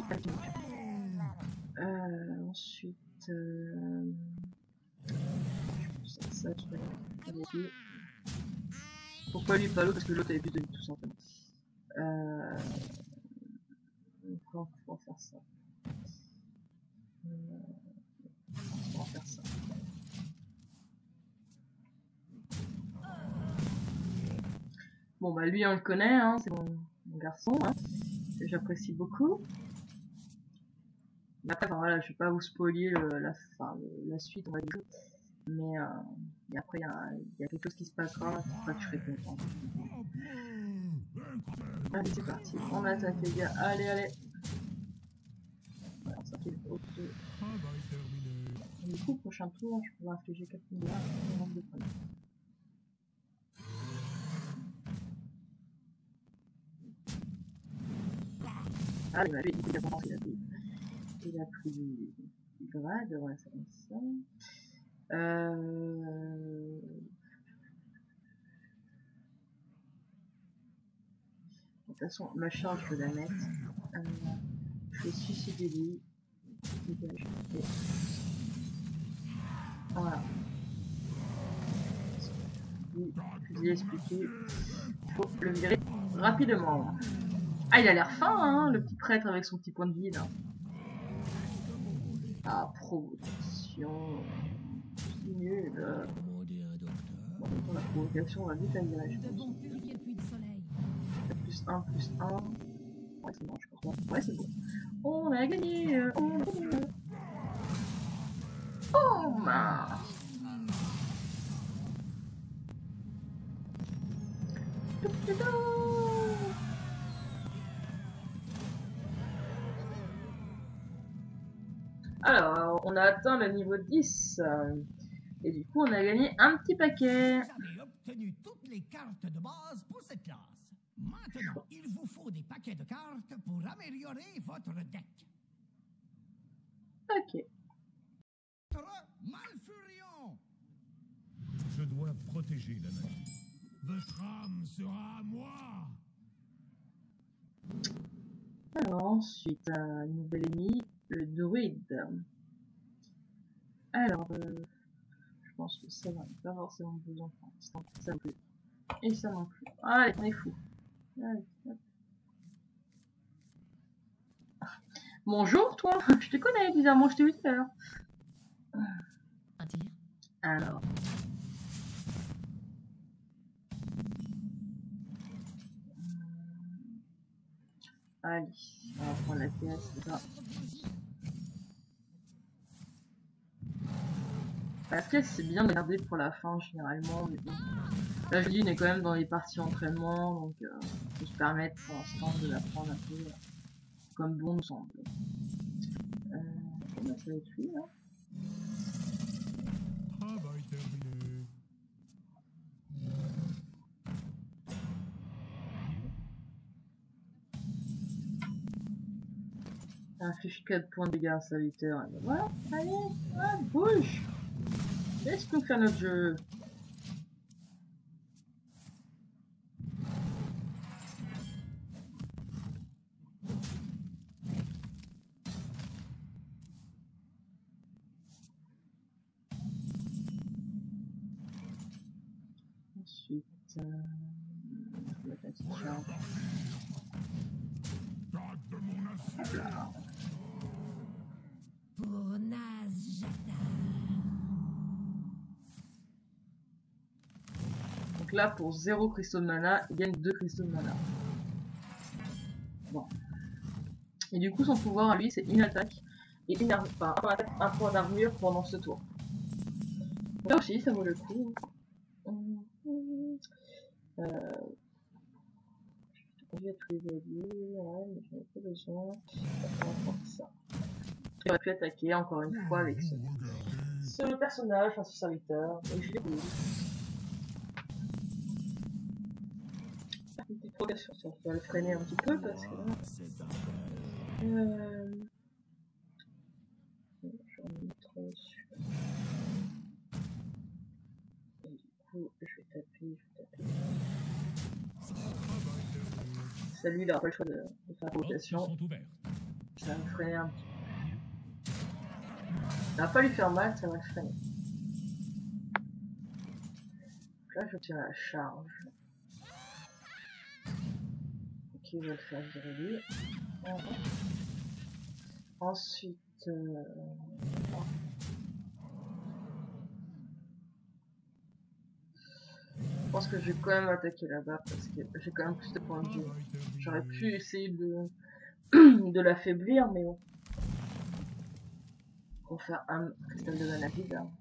Euh, ensuite, euh... je pense à ça, je vais aller. Pourquoi lui pas l'autre? Parce que l'autre avait plus de vie, tout simplement. Euh... Donc, on va faire ça. Euh... On va faire ça. Bon bah lui on le connaît, hein, c'est mon, mon garçon, hein, que j'apprécie beaucoup. Mais après, enfin, voilà, je vais pas vous spoiler le, la, enfin, le, la suite, on va dire. Mais euh, et après, il y, y a quelque chose qui se passera, c'est pas que je serai content. Allez, c'est parti, on attaque les gars, allez, allez. Voilà, ça fait autre. Du coup, prochain tour, je pourrais infliger quatre milliards de points. Ah, il m'a fait, il a commencé, il a pris, il a pris grade, voilà, ça comme ça. Euh... De toute façon, ma charge, je vais la mettre. Euh, je vais suicider lui. Dégage. Et... Voilà. Oui, je vous ai expliqué. Il faut le virer rapidement. Ah, il a l'air fin, hein, le petit prêtre avec son petit point de vie, là. Ah, provocation. C'est nul. Bon, pour la provocation, on va vite la virer, je Nous devons pense. purifier le puits du soleil. Plus un, plus un. Ouais, c'est bon, je pense. Ouais, c'est bon. On a gagné. euh, On a gagné. Oh, mince. Alors, on a atteint le niveau dix. euh, Et du coup, on a gagné un petit paquet. Vous avez obtenu toutes les cartes de base pour cette classe. Maintenant, il vous faut des paquets de cartes pour améliorer votre deck. Ok. Malfurion. Je dois protéger la magie. Votre âme sera à moi. Alors, ensuite, un nouvel ennemi, le druide. Alors, euh, je pense que ça va pas forcément besoin pour l'instant. Ça non plus. Et ça non plus. Allez, on est fou. Allez, hop. Bonjour, toi. Je te connais, bizarrement, je t'ai vu tout à l'heure. Un tir, Alors. Allez, on va prendre la pièce, c'est ça. La pièce, c'est bien de garder pour la fin, généralement. Mais bon. Là, je dis, on est quand même dans les parties entraînement, donc euh, on peut se permettre pour l'instant de la prendre un peu euh, comme bon nous semble. Euh, comment ça va être lui, là? Travail terminé. Inflige quatre points de dégâts à un serviteur. Et voilà, allez, ah, bouge! Laisse-nous faire notre jeu. Ensuite, euh, je vais mettre la petite charge. Garde de mon assiette. Pour Nazjata. Donc là, pour zéro cristaux de mana, il gagne deux cristaux de mana. Bon. Et du coup, son pouvoir à lui, c'est une attaque et une arme, enfin, un, attaque, un point d'armure pendant ce tour. Là aussi, ça vaut le coup. Euh... Je vais tous les alliés, ouais, mais j'en ai pas besoin. On va prendre ça. J'aurais pu attaquer encore une fois avec ce, ce personnage, enfin ce serviteur, et je l'ai oublié. Une petite progression, ça va le freiner un petit peu parce que là. Euh... J'en ai mis trop dessus. Et du coup, je vais taper, je vais taper. Celui, il aura pas le choix de, de faire la progression. Ça va me freiner un petit peu. Ça va pas lui faire mal, ça va le freiner. Donc là, je tire la charge. Ok, je vais le faire virer lui. Voilà. Ensuite... Euh... Je pense que je vais quand même attaquer là-bas parce que j'ai quand même plus de points de vie. J'aurais pu essayer de, de l'affaiblir, mais bon. On va faire un cristal de mana vide. Hein.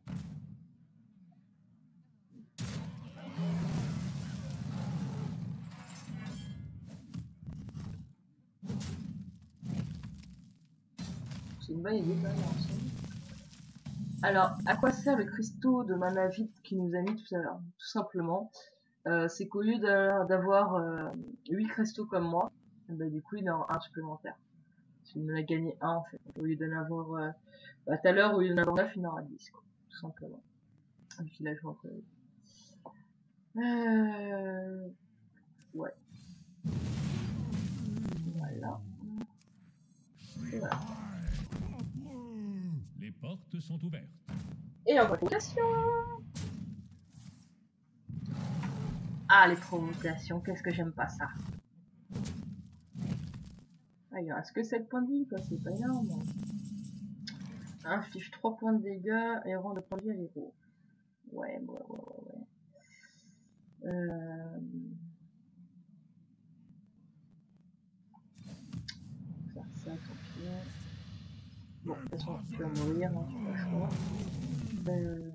C'est une bonne idée quand même. Alors, à quoi sert le cristaux de mana vide qu'il nous a mis tout à l'heure? Tout simplement, euh, c'est qu'au lieu d'avoir euh, huit cristaux comme moi, bah, du coup il en a un supplémentaire. Il en a gagné un en fait. Au lieu d'en avoir... Euh, bah, tout à l'heure, au lieu d'en avoir neuf, il en aura dix, quoi. Tout simplement. Donc il a joué entre eux. Euh... Ouais. Voilà. Et voilà. Les portes sont ouvertes. Et en provocation. Ah, les provocations, qu'est-ce que j'aime pas ça. Ah, il reste que sept points de vie, quoi, c'est pas énorme. Inflige trois points de dégâts et rend le point de vie à l'héros. Ouais, ouais, ouais, ouais, ouais. Euh... Faire ça, tant pis. Bon, de toute façon, tu vas mourir, hein, pas le choix. Euh...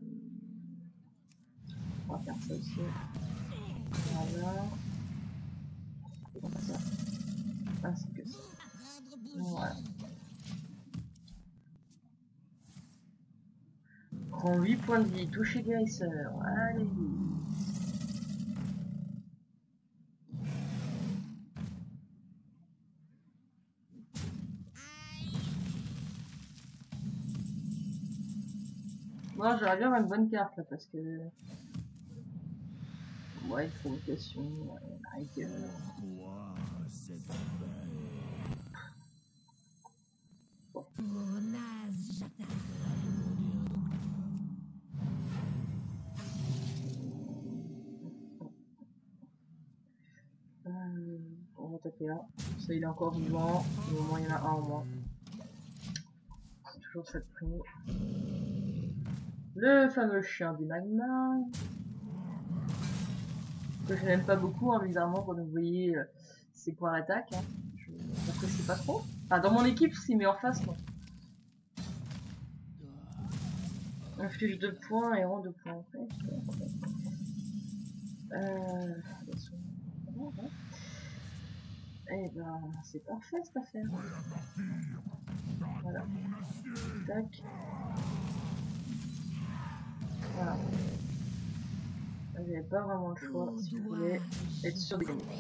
On va faire ça aussi. Voilà. Et comme ça. Ainsi que ça. Voilà. Prends huit points de vie, toucher guérisseur. Allez. Moi, j'aurais bien une bonne carte là parce que. Ouais, provocation, ouais, rigueur. Bon. Euh, on va taper là. Ça, il est encore vivant. Au moins, il y en a un en moins. C'est toujours cette prime. Le fameux chien du magma. Que je n'aime pas beaucoup, hein, bizarrement, quand vous voyez euh, ses points d'attaque. Hein. Je... pas trop. Enfin, dans mon équipe, si, mais en face, non. Inflige deux points et rend deux points en fait. Euh... Eh ben, c'est parfait cette affaire. Voilà. Tac. Voilà. Vous n'avez pas vraiment le choix si vous voulez être sûr de gagner.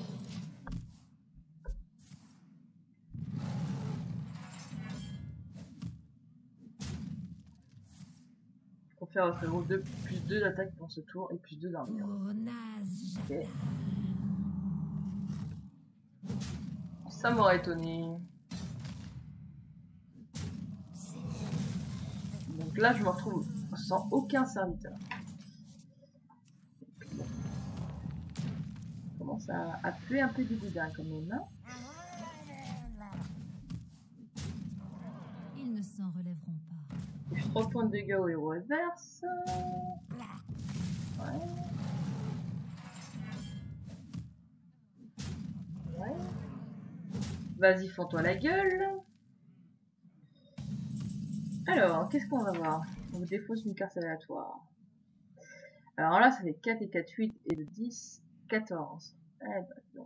Pour faire votre héros deux, plus deux d'attaque pour ce tour et plus deux d'armure. Okay. Ça m'aurait étonné. Donc là, je me retrouve sans aucun serviteur. Je commence à, à puer un peu du boudin quand même. Hein. Ils ne s'en relèveront pas. Je trois points de dégâts au héros adverse. Ouais. Ouais. Vas-y, fends-toi la gueule. Alors, qu'est-ce qu'on va voir? On vous défausse une carte aléatoire. Alors là, ça fait quatre et quatre, huit et le dix, quatorze. Eh ben, non.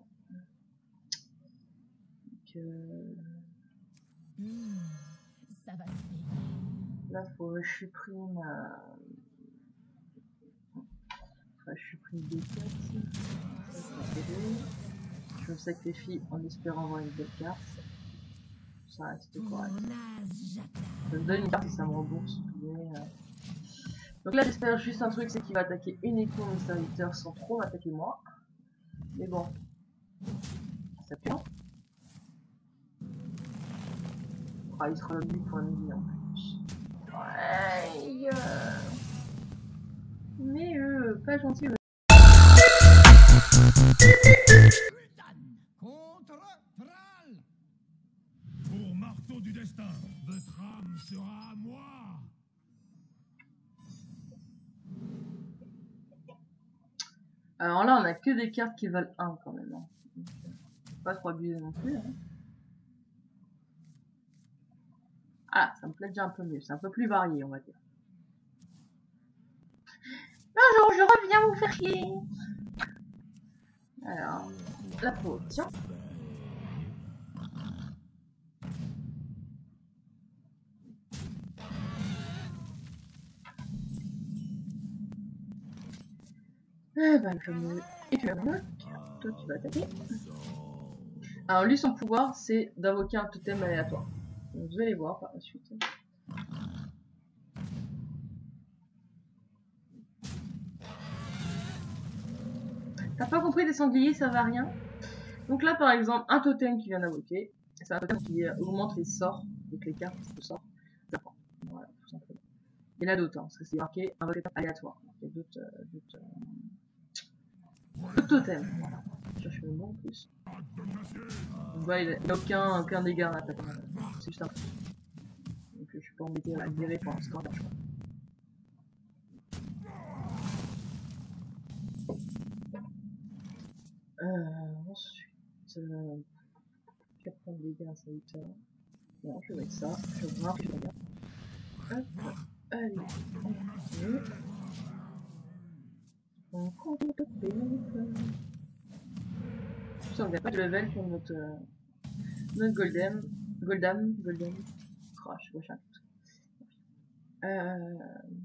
Donc, euh... Mmh, ça va se payer. Là, faut que je supprime. Euh... Faut que je supprime des cartes. Je me sacrifie en espérant avoir une belle carte. Ça reste correct. Ça me donne une carte et ça me rembourse. Mais, euh... Donc là, j'espère juste un truc, c'est qu'il va attaquer uniquement mes serviteurs sans trop m'attaquer moi. Mais bon, ça pue. Ah, il sera huit points de vie en plus. Ouais, euh... mais euh, pas gentil. Le... Contre Thrall. Pour marteau du destin, votre âme sera à moi. Alors là, on a que des cartes qui valent un quand même. Hein. Donc, pas trop abusé non plus. Hein. Ah, ça me plaît déjà un peu mieux. C'est un peu plus varié, on va dire. Bonjour, je reviens vous faire chier. Alors, la potion. Eh ben, je me... Et tu vas me... Toi, tu vas attaquer. Alors, lui, son pouvoir, c'est d'invoquer un totem aléatoire. Donc, vous allez voir par la suite. T'as pas compris, des sangliers, ça va à rien. Donc là, par exemple, un totem qui vient d'invoquer. C'est un totem qui augmente les sorts, donc les cartes de sorts. Voilà, tout simplement. Il y en a d'autres, hein, parce que c'est marqué invocateur aléatoire. Il y a d'autres... Euh, d'autres euh... D'autres totems, voilà. Je cherche le mot en plus. Donc voilà, il n'a aucun, aucun dégât à l'attaque. C'est juste un peu. Donc je suis pas embêté à le virer pour l'instant. Euh, ensuite, euh, quatre points de dégâts à serviteur. Non, je vais mettre ça. Je vais voir, je vais regarder. Hop, allez, on continue. On continue de pénètre. On n'a pas de level pour notre, euh, notre Goldem. Goldam, Goldem. Oh, je sais pas, je euh,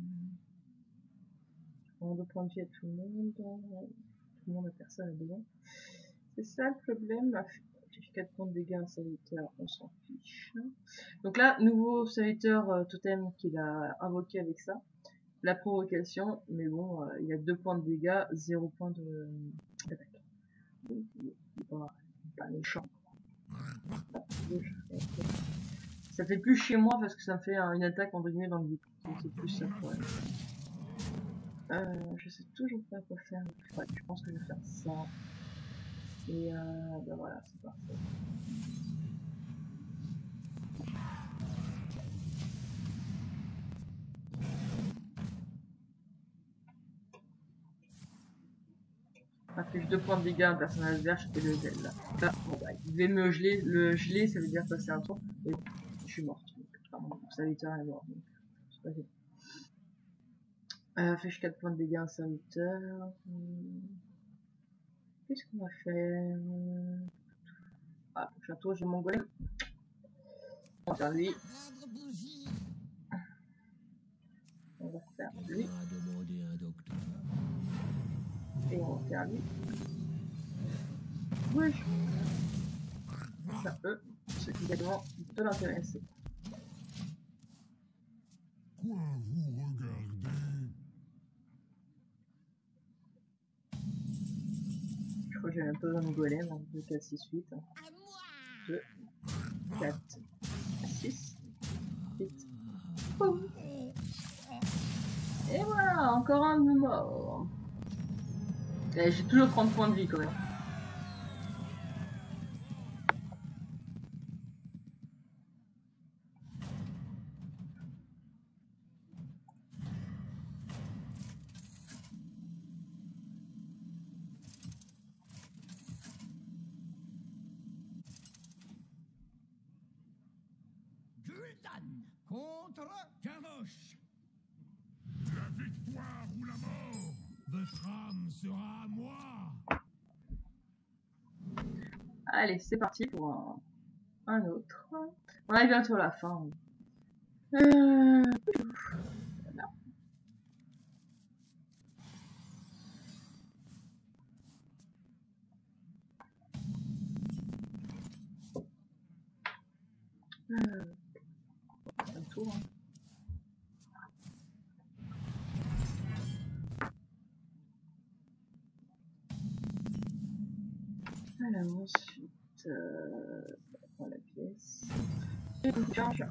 on deux points de vie à tout le monde. Tout le monde a personne à besoin. C'est ça le problème. J'ai quatre points de dégâts à un serviteur, on s'en fiche. Donc là, nouveau serviteur euh, totem qu'il a invoqué avec ça. La provocation, mais bon, euh, il a deux points de dégâts, zéro point d'attaque. Donc il est pas, pas méchant. Ça fait plus chez moi parce que ça me fait un, une attaque en guillemets dans le vide. C'est plus ça pour elle. Euh, je sais toujours pas quoi faire. Ouais, je pense que je vais faire ça. Et euh, ben voilà, c'est parfait. Inflige deux points de dégâts à un personnage adverse et le gel là. Là, bon bah, il devait me geler. Le geler, ça veut dire passer un tour. Et je suis morte. Donc, enfin, mon serviteur est mort. Donc, c'est pas grave. Euh, inflige quatre points de dégâts à un serviteur. Qu'est-ce qu'on va faire? Ah, prochain tour, j'ai mon golem. On va faire lui. On va faire lui. Et on va faire lui. Oui. Ça peut, ce qui également peut l'intéresser. Quoi vous regardez? Je crois que j'ai un peu un golem. deux, quatre, six, huit. deux, quatre, six, huit. Oh. Et voilà, encore un de mort. Et j'ai toujours trente points de vie quand même. Gul'dan contre Garrosh. La victoire ou la mort? Votre âme sera à moi. Allez, c'est parti pour un, un autre. On arrive bientôt à la fin. Euh... Voilà. Euh... Un tour. Hein. Alors ensuite, euh, on prend la pièce. Et on charge.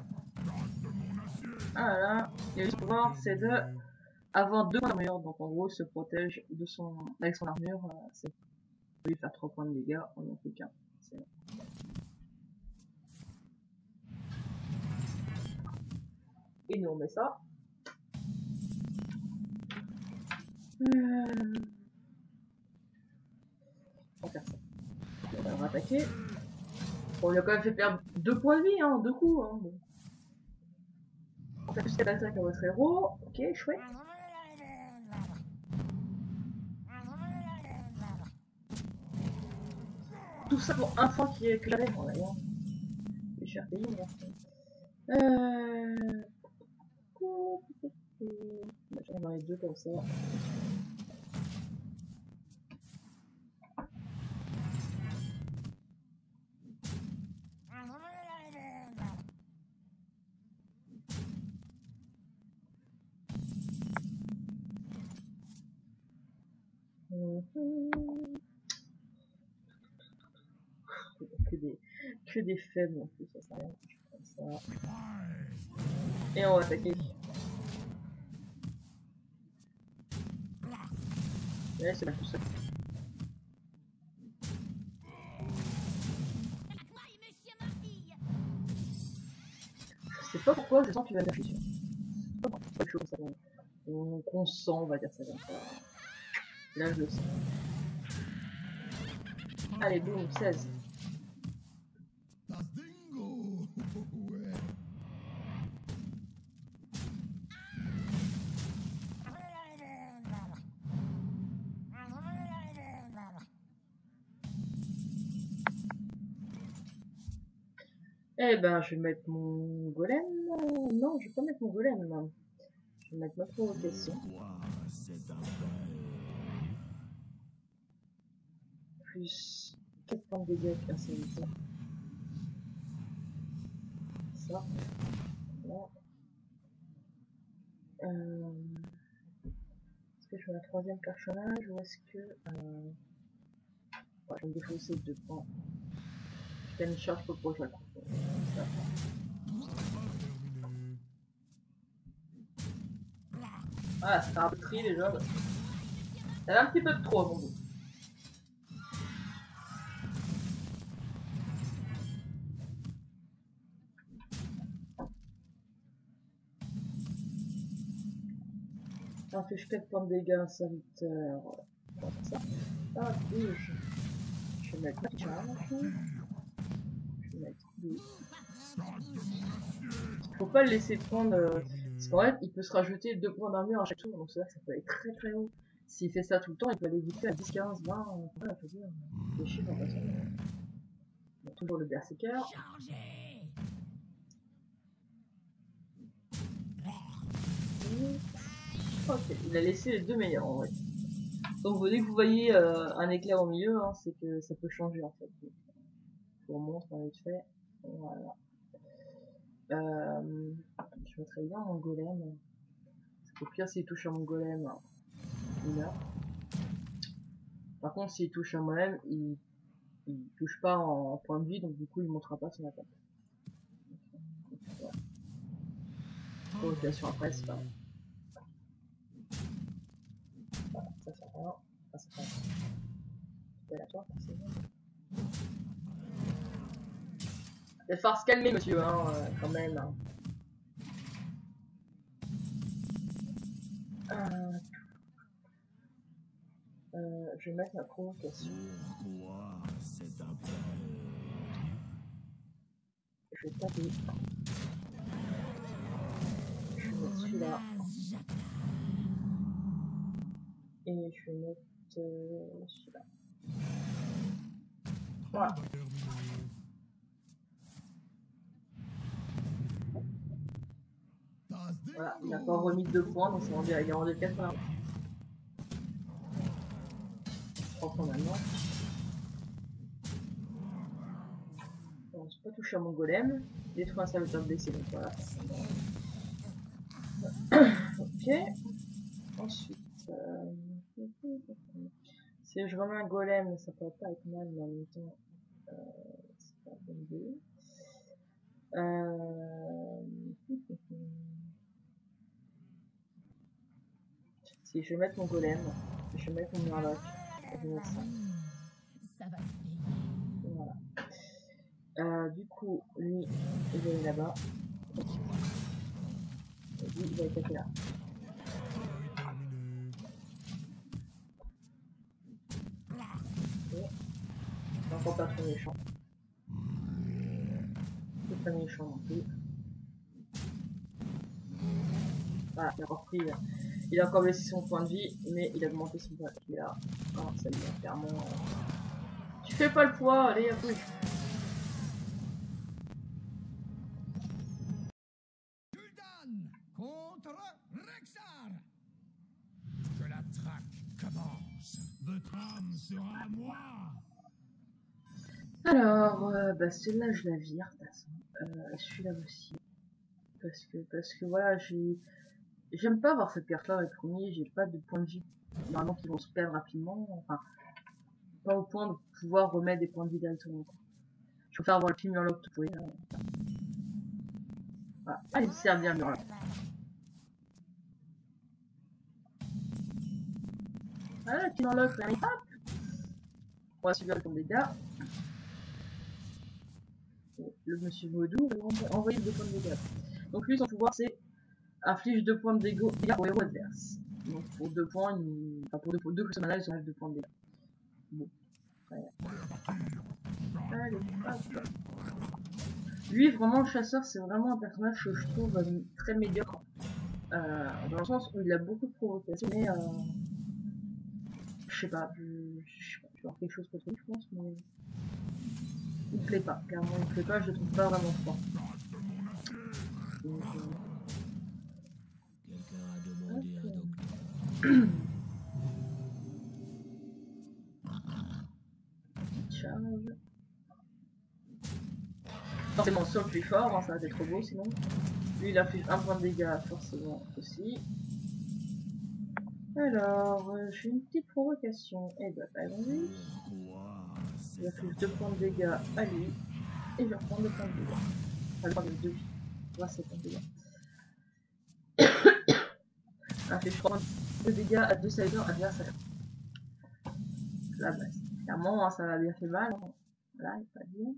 Voilà. Et le pouvoir, c'est de avoir deux points d'armure. Donc en gros, se protège de son, avec son armure. Euh, c'est lui faire trois points de dégâts. On n'en fait qu'un. Et nous on met ça. Euh... On va faire ça. On va le rattaquer. On lui a quand même fait perdre deux points de vie, hein, deux coups. Hein. Bon. On fait plus cette attaque à votre héros. Ok, chouette. Tout ça pour un point qui est que j'avais, bon, d'ailleurs. C'est cher payé, merci. Euh... J'en ai dans les deux comme ça. Que des, que des faibles en plus, ça sert à rien. Comme ça. Et on va attaquer. Ouais, c'est pas tout ça. Je sais pas pourquoi, je sens qu'il va faire fusion. C'est pas pourquoi, c'est quelque chose comme ça. On, on sent, on va dire ça comme ça. Là, je le sens. Allez, boum, seize. Das Dingo. Ouais. Eh ben, je vais mettre mon golem. Non, je vais pas mettre mon golem. Je vais mettre ma provocation. Plus quatre points de dégâts avec un serviteur. Ça. Là. Euh... Est-ce que je fais un troisième personnage ou est-ce que... Euh... Ouais, je vais me défausser deux points. Je fais une charge pour le prochain coup. Ça. Ah, c'est un peu tri déjà. Ça a un petit peu de trop à mon goût. Inflige quatre points de dégâts à un serviteur. On va faire ça. Ah, bouge. Je vais mettre la charge. Je vais mettre deux. Faut pas le laisser prendre. Euh, parce qu'en fait, il peut se rajouter deux points d'armure à chaque tour, donc c'est là que ça peut aller très très haut. S'il fait ça tout le temps, il peut aller vite fait à dix, quinze, vingt. Voilà, faut dire. Des chiffres en façon. On a toujours le berserker. Ok, il a laissé les deux meilleurs en vrai. Donc dès que vous voyez euh, un éclair au milieu, hein, c'est que ça peut changer en fait. Je vous remontre en vite fait. Voilà. Euh, je mettrais bien mon golem. Au pire, s'il touche à mon golem, il meurt. Par contre, s'il touche à moi-même, il, il touche pas en, en point de vie, donc du coup, il montera pas son attaque. Voilà. Provocation après, c'est pas grave. Voilà, ça sert à rien. Ah, ça sert à rien. C'est à toi, c'est bon. Il va falloir se calmer, monsieur, hein, euh, quand même. Hein. Euh, euh, je vais mettre ma provocation. Je vais taper. Je vais mettre celui-là. Et je vais mettre euh, celui-là. Voilà. Voilà, il n'a pas remis deux points, donc c'est rendu à rendu quatre-vingts. Je reprends maintenant. Bon, je peux pas toucher à mon golem. Détruire un serviteur blessé, donc voilà. Ok. Ensuite, euh... si je remets un golem, ça peut pas être mal, mais en même temps, euh... c'est pas vingt-deux. Euh... Si je vais mettre mon golem, je vais mettre mon murloc, je vais mettre ça. Ça va se payer. Voilà. Euh, du coup, lui, il va aller là-bas. Lui, il va attaquer là. Okay. Encore pas trop méchant. C'est pas méchant non plus. Voilà, il a repris. Il a encore baissé son point de vie, mais il a augmenté son point de vie là. Ah, ça lui a clairement. Euh... Tu fais pas le poids, allez, à plus. Gul'dan contre Rexxar. Que la traque commence. Votre âme sera à moi. Alors, euh, bah celui-là je la vire de toute façon. Euh, celui-là aussi. Parce que, parce que voilà, j'ai. J'aime pas avoir cette carte-là avec premier, j'ai pas de points de vie. Normalement qui vont se perdre rapidement. Enfin, pas au point de pouvoir remettre des points de vie directement. Je préfère avoir le petit murloc tout pourri. Euh... Voilà. Allez, sert bien le murloc. Voilà, le petit murloc, là, hop. On va subir le ton dégâts. Le monsieur Vaudou va envoyer deux points de dégâts. Donc lui, son pouvoir, c'est inflige deux points de dégâts au héros adverse. Donc pour deux points, il... enfin pour deux, pour deux cristaux mana, il enlève deux points de dégâts. Bon. Ouais. Allez, hop. Lui, vraiment, le chasseur, c'est vraiment un personnage que je trouve euh, très médiocre. Euh, dans le sens où il a beaucoup de provocation, mais euh, je sais pas, je, je sais pas, je vais avoir quelque chose contre lui, je pense, mais il me plaît pas, clairement, il me plaît pas, je le trouve pas vraiment fort. Donc, euh... Quelqu'un a demandé un docteur. Charge. Forcément, sur le plus fort, hein, ça va être trop beau sinon. Lui, il a fait un point de dégâts, forcément aussi. Alors, euh, j'ai une petite provocation. Et bah, pas lui. Il a fait deux points de dégâts à lui. Et je vais reprendre deux points de dégâts. Enfin, pardon, deux vies. Voilà, c'est points de dégâts. Il a fait trois points de dégâts à deux sailors adversaires. Là, bah, clairement, hein, ça va bien fait mal. Hein. Là, il est pas bien.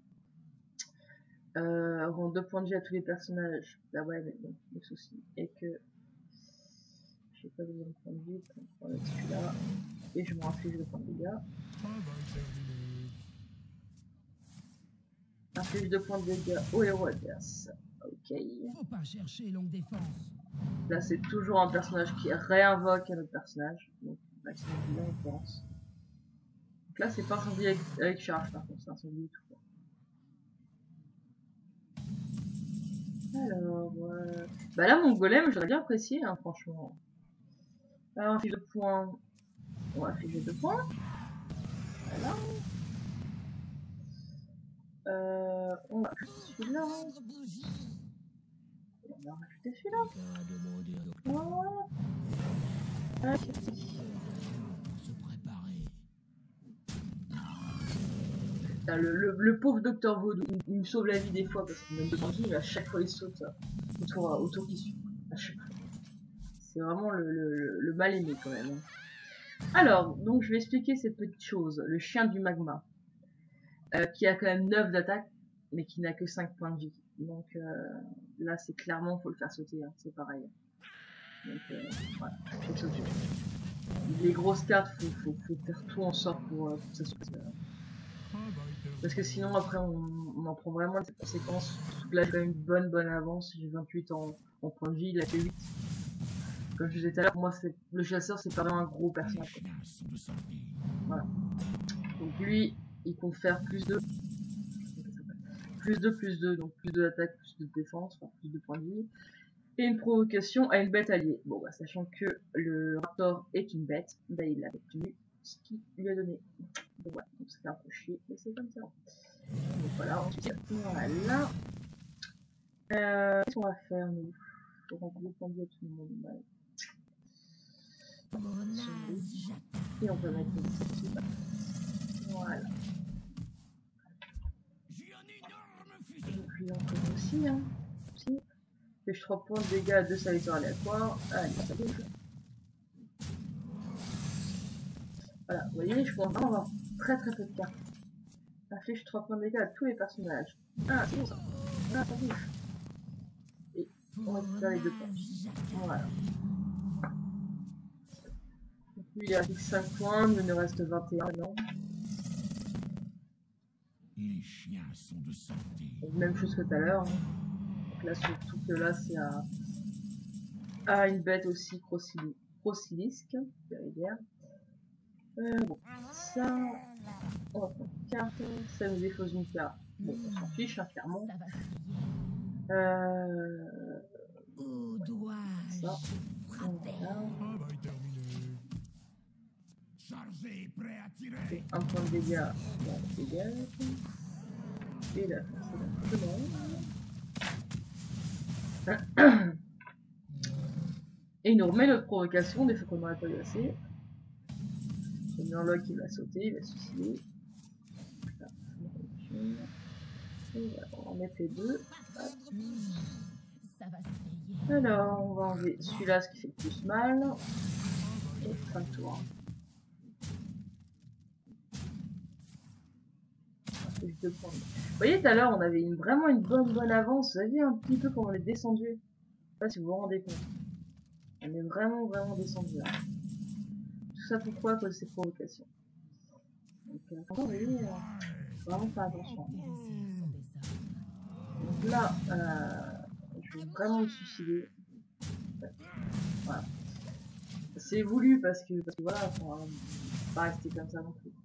Euh, rend deux points de vie à tous les personnages. Bah ouais, mais bon, le souci est que j'ai pas besoin de points de vie, donc on va mettre celui-là. Et je me inflige de points de dégâts. Inflige de points de dégâts au héros adverse. Ok. Faut pas chercher longue défense. Là, c'est toujours un personnage qui réinvoque un autre personnage. Donc, maximum de dégâts, on pense. Donc là, c'est pas incendie avec, avec charge, par contre, c'est incendie tout court. Alors, euh... bah là, mon golem, j'aurais bien apprécié, hein, franchement. Alors, inflige de points. On va afficher deux points. Voilà. Euh, on va rajouter celui-là. Et on va rajouter celui-là. Voilà. Ah, c'est parti. Se préparer. Ah, le, le, le pauvre docteur Vaud, il, il me sauve la vie des fois parce qu'il me donne de vie, mais à chaque fois il saute autour, autour qui suit. À chaque fois. C'est vraiment le, le, le mal aimé quand même. Alors, donc je vais expliquer cette petite chose. Le chien du magma. Euh, qui a quand même neuf d'attaque, mais qui n'a que cinq points de vie. Donc euh, là, c'est clairement, faut le faire sauter, hein, c'est pareil. Donc euh, voilà, faut le sauter. Les grosses cartes, faut, faut, faut faire tout en sorte pour, euh, pour que ça se passe. Euh, parce que sinon, après, on, on en prend vraiment les conséquences. Surtout que là, j'ai quand même une bonne, bonne avance. J'ai vingt-huit en, en points de vie, il a fait huit. Comme je disais tout à l'heure, pour moi, le chasseur, c'est pas vraiment un gros personnage. Voilà. Donc lui, il confère plus de plus de plus de donc plus de d'attaque, plus de défense, enfin plus de points de vie et une provocation à une bête alliée. Bon bah sachant que le raptor est une bête, bah il a obtenu ce qu'il lui a donné. Donc voilà, donc ça fait un peu chier, mais c'est comme ça. Donc voilà, ensuite voilà. Euh, qu'est-ce qu'on va faire nous? Pour remplir le point de vie à tout le monde. Et on peut mettre une petite. Voilà. Et puis on peut aussi, hein. Aussi. Fais trois points de dégâts à deux serviteurs aléatoires. Allez, ça bouge. Voilà, vous voyez, je pense vraiment avoir très très peu de cartes. Inflige trois points de dégâts à tous les personnages. Ah, c'est bon ça. Ah, ça bouge. Et on récupère les deux points. Voilà. Donc lui, il a plus que cinq points, il ne reste vingt et un maintenant. Les chiens sont de santé. Même chose que tout à l'heure. Hein. Donc là, surtout que là, c'est à... à une bête aussi crocilisque. Euh, bon, ça... On va prendre une carte. Ça nous défausse une carte. Bon, on s'en fiche, hein, clairement. Euh... Ça. Voilà. Et un point de dégâts dans le dégâts. Et là, c'est bon. Et il nous remet notre provocation des fois qu'on n'aurait pas eu assez. Le murloc qui va sauter, il va se suicider. Et voilà, on va en mettre les deux. Alors, on va enlever celui-là, ce qui fait le plus mal. Et fin de tour. De points. Vous voyez, tout à l'heure, on avait une, vraiment une bonne bonne avance. Vous avez vu un petit peu comment on est descendu. Je sais pas si vous vous rendez compte. On est vraiment vraiment descendu là. Tout ça pourquoi? À cause de ces provocations. Donc, euh, vous voyez, euh, faut vraiment faire attention. Donc là, euh, je vais vraiment me suicider. Voilà. C'est voulu parce que, parce que voilà, on va pas rester comme ça non plus.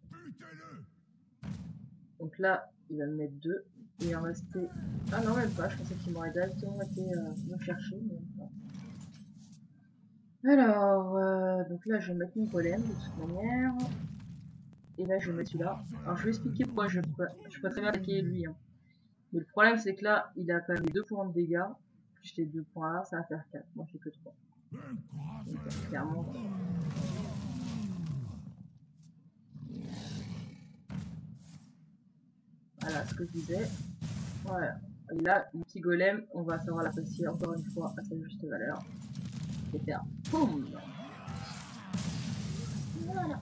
Donc là, il va me mettre deux. Et en rester... Ah non, même pas. Je pensais qu'il m'aurait directement été euh, me chercher. Mais... Alors, euh, donc là, je vais mettre mon golem de toute manière. Et là, je vais mettre celui-là. Alors, je vais expliquer pourquoi je peux, je peux très bien attaquer lui. Hein. Mais le problème, c'est que là, il a quand même les deux points de dégâts. Plus les deux points là, ça va faire quatre. Moi, j'ai que trois. Donc, euh, clairement... Voilà ce que je disais. Voilà. Et là, le petit golem, on va savoir l'apprécier encore une fois à sa juste valeur. Et faire boum. Voilà.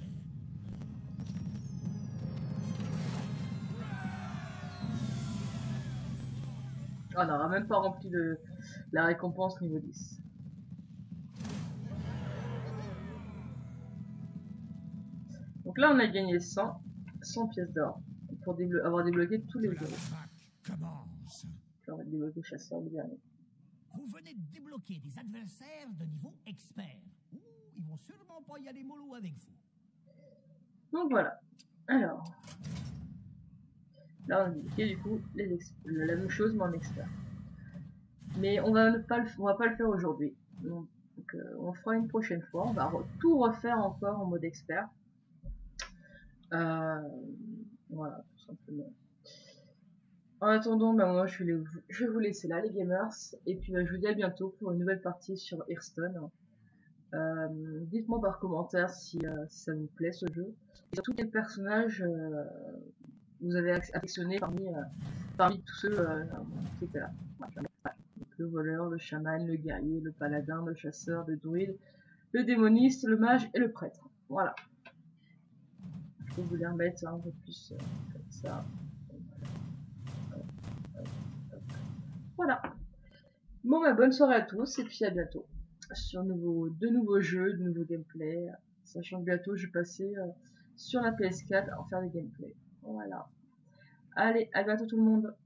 Oh, on n'aura même pas rempli le, la récompense niveau dix. Donc là, on a gagné cent, cent pièces d'or pour déblo avoir débloqué tous les Que la héros. traque commence. Puis on va débloquer chasseur le dernier. Vous venez de débloquer des adversaires de niveau expert. Ouh, ils vont sûrement pas y aller mollo avec vous. Donc voilà. Alors. Là, on a débloqué du coup les ex la même chose mais en expert. Mais on va pas le, on va pas le faire aujourd'hui. Donc, donc euh, on le fera une prochaine fois. On va re tout refaire encore en mode expert. Euh, voilà, tout simplement. En attendant, bah, moi je vais, les, je vais vous laisser là les gamers. Et puis bah, je vous dis à bientôt pour une nouvelle partie sur Hearthstone. Euh, Dites-moi par commentaire si, euh, si ça vous plaît ce jeu. Et surtout quel personnage euh, vous avez affectionné parmi, euh, parmi tous ceux euh, qui étaient là. Voilà. Donc, le voleur, le chaman, le guerrier, le paladin, le chasseur, le druide, le démoniste, le mage et le prêtre. Voilà. Je vais vous les remettre un peu plus euh, comme ça. Voilà. Bon bah bonne soirée à tous et puis à bientôt sur nouveau, de nouveaux jeux, de nouveaux gameplays. Sachant que bientôt je vais passer euh, sur la P S quatre en faire des gameplays. Voilà. Allez, à bientôt tout le monde.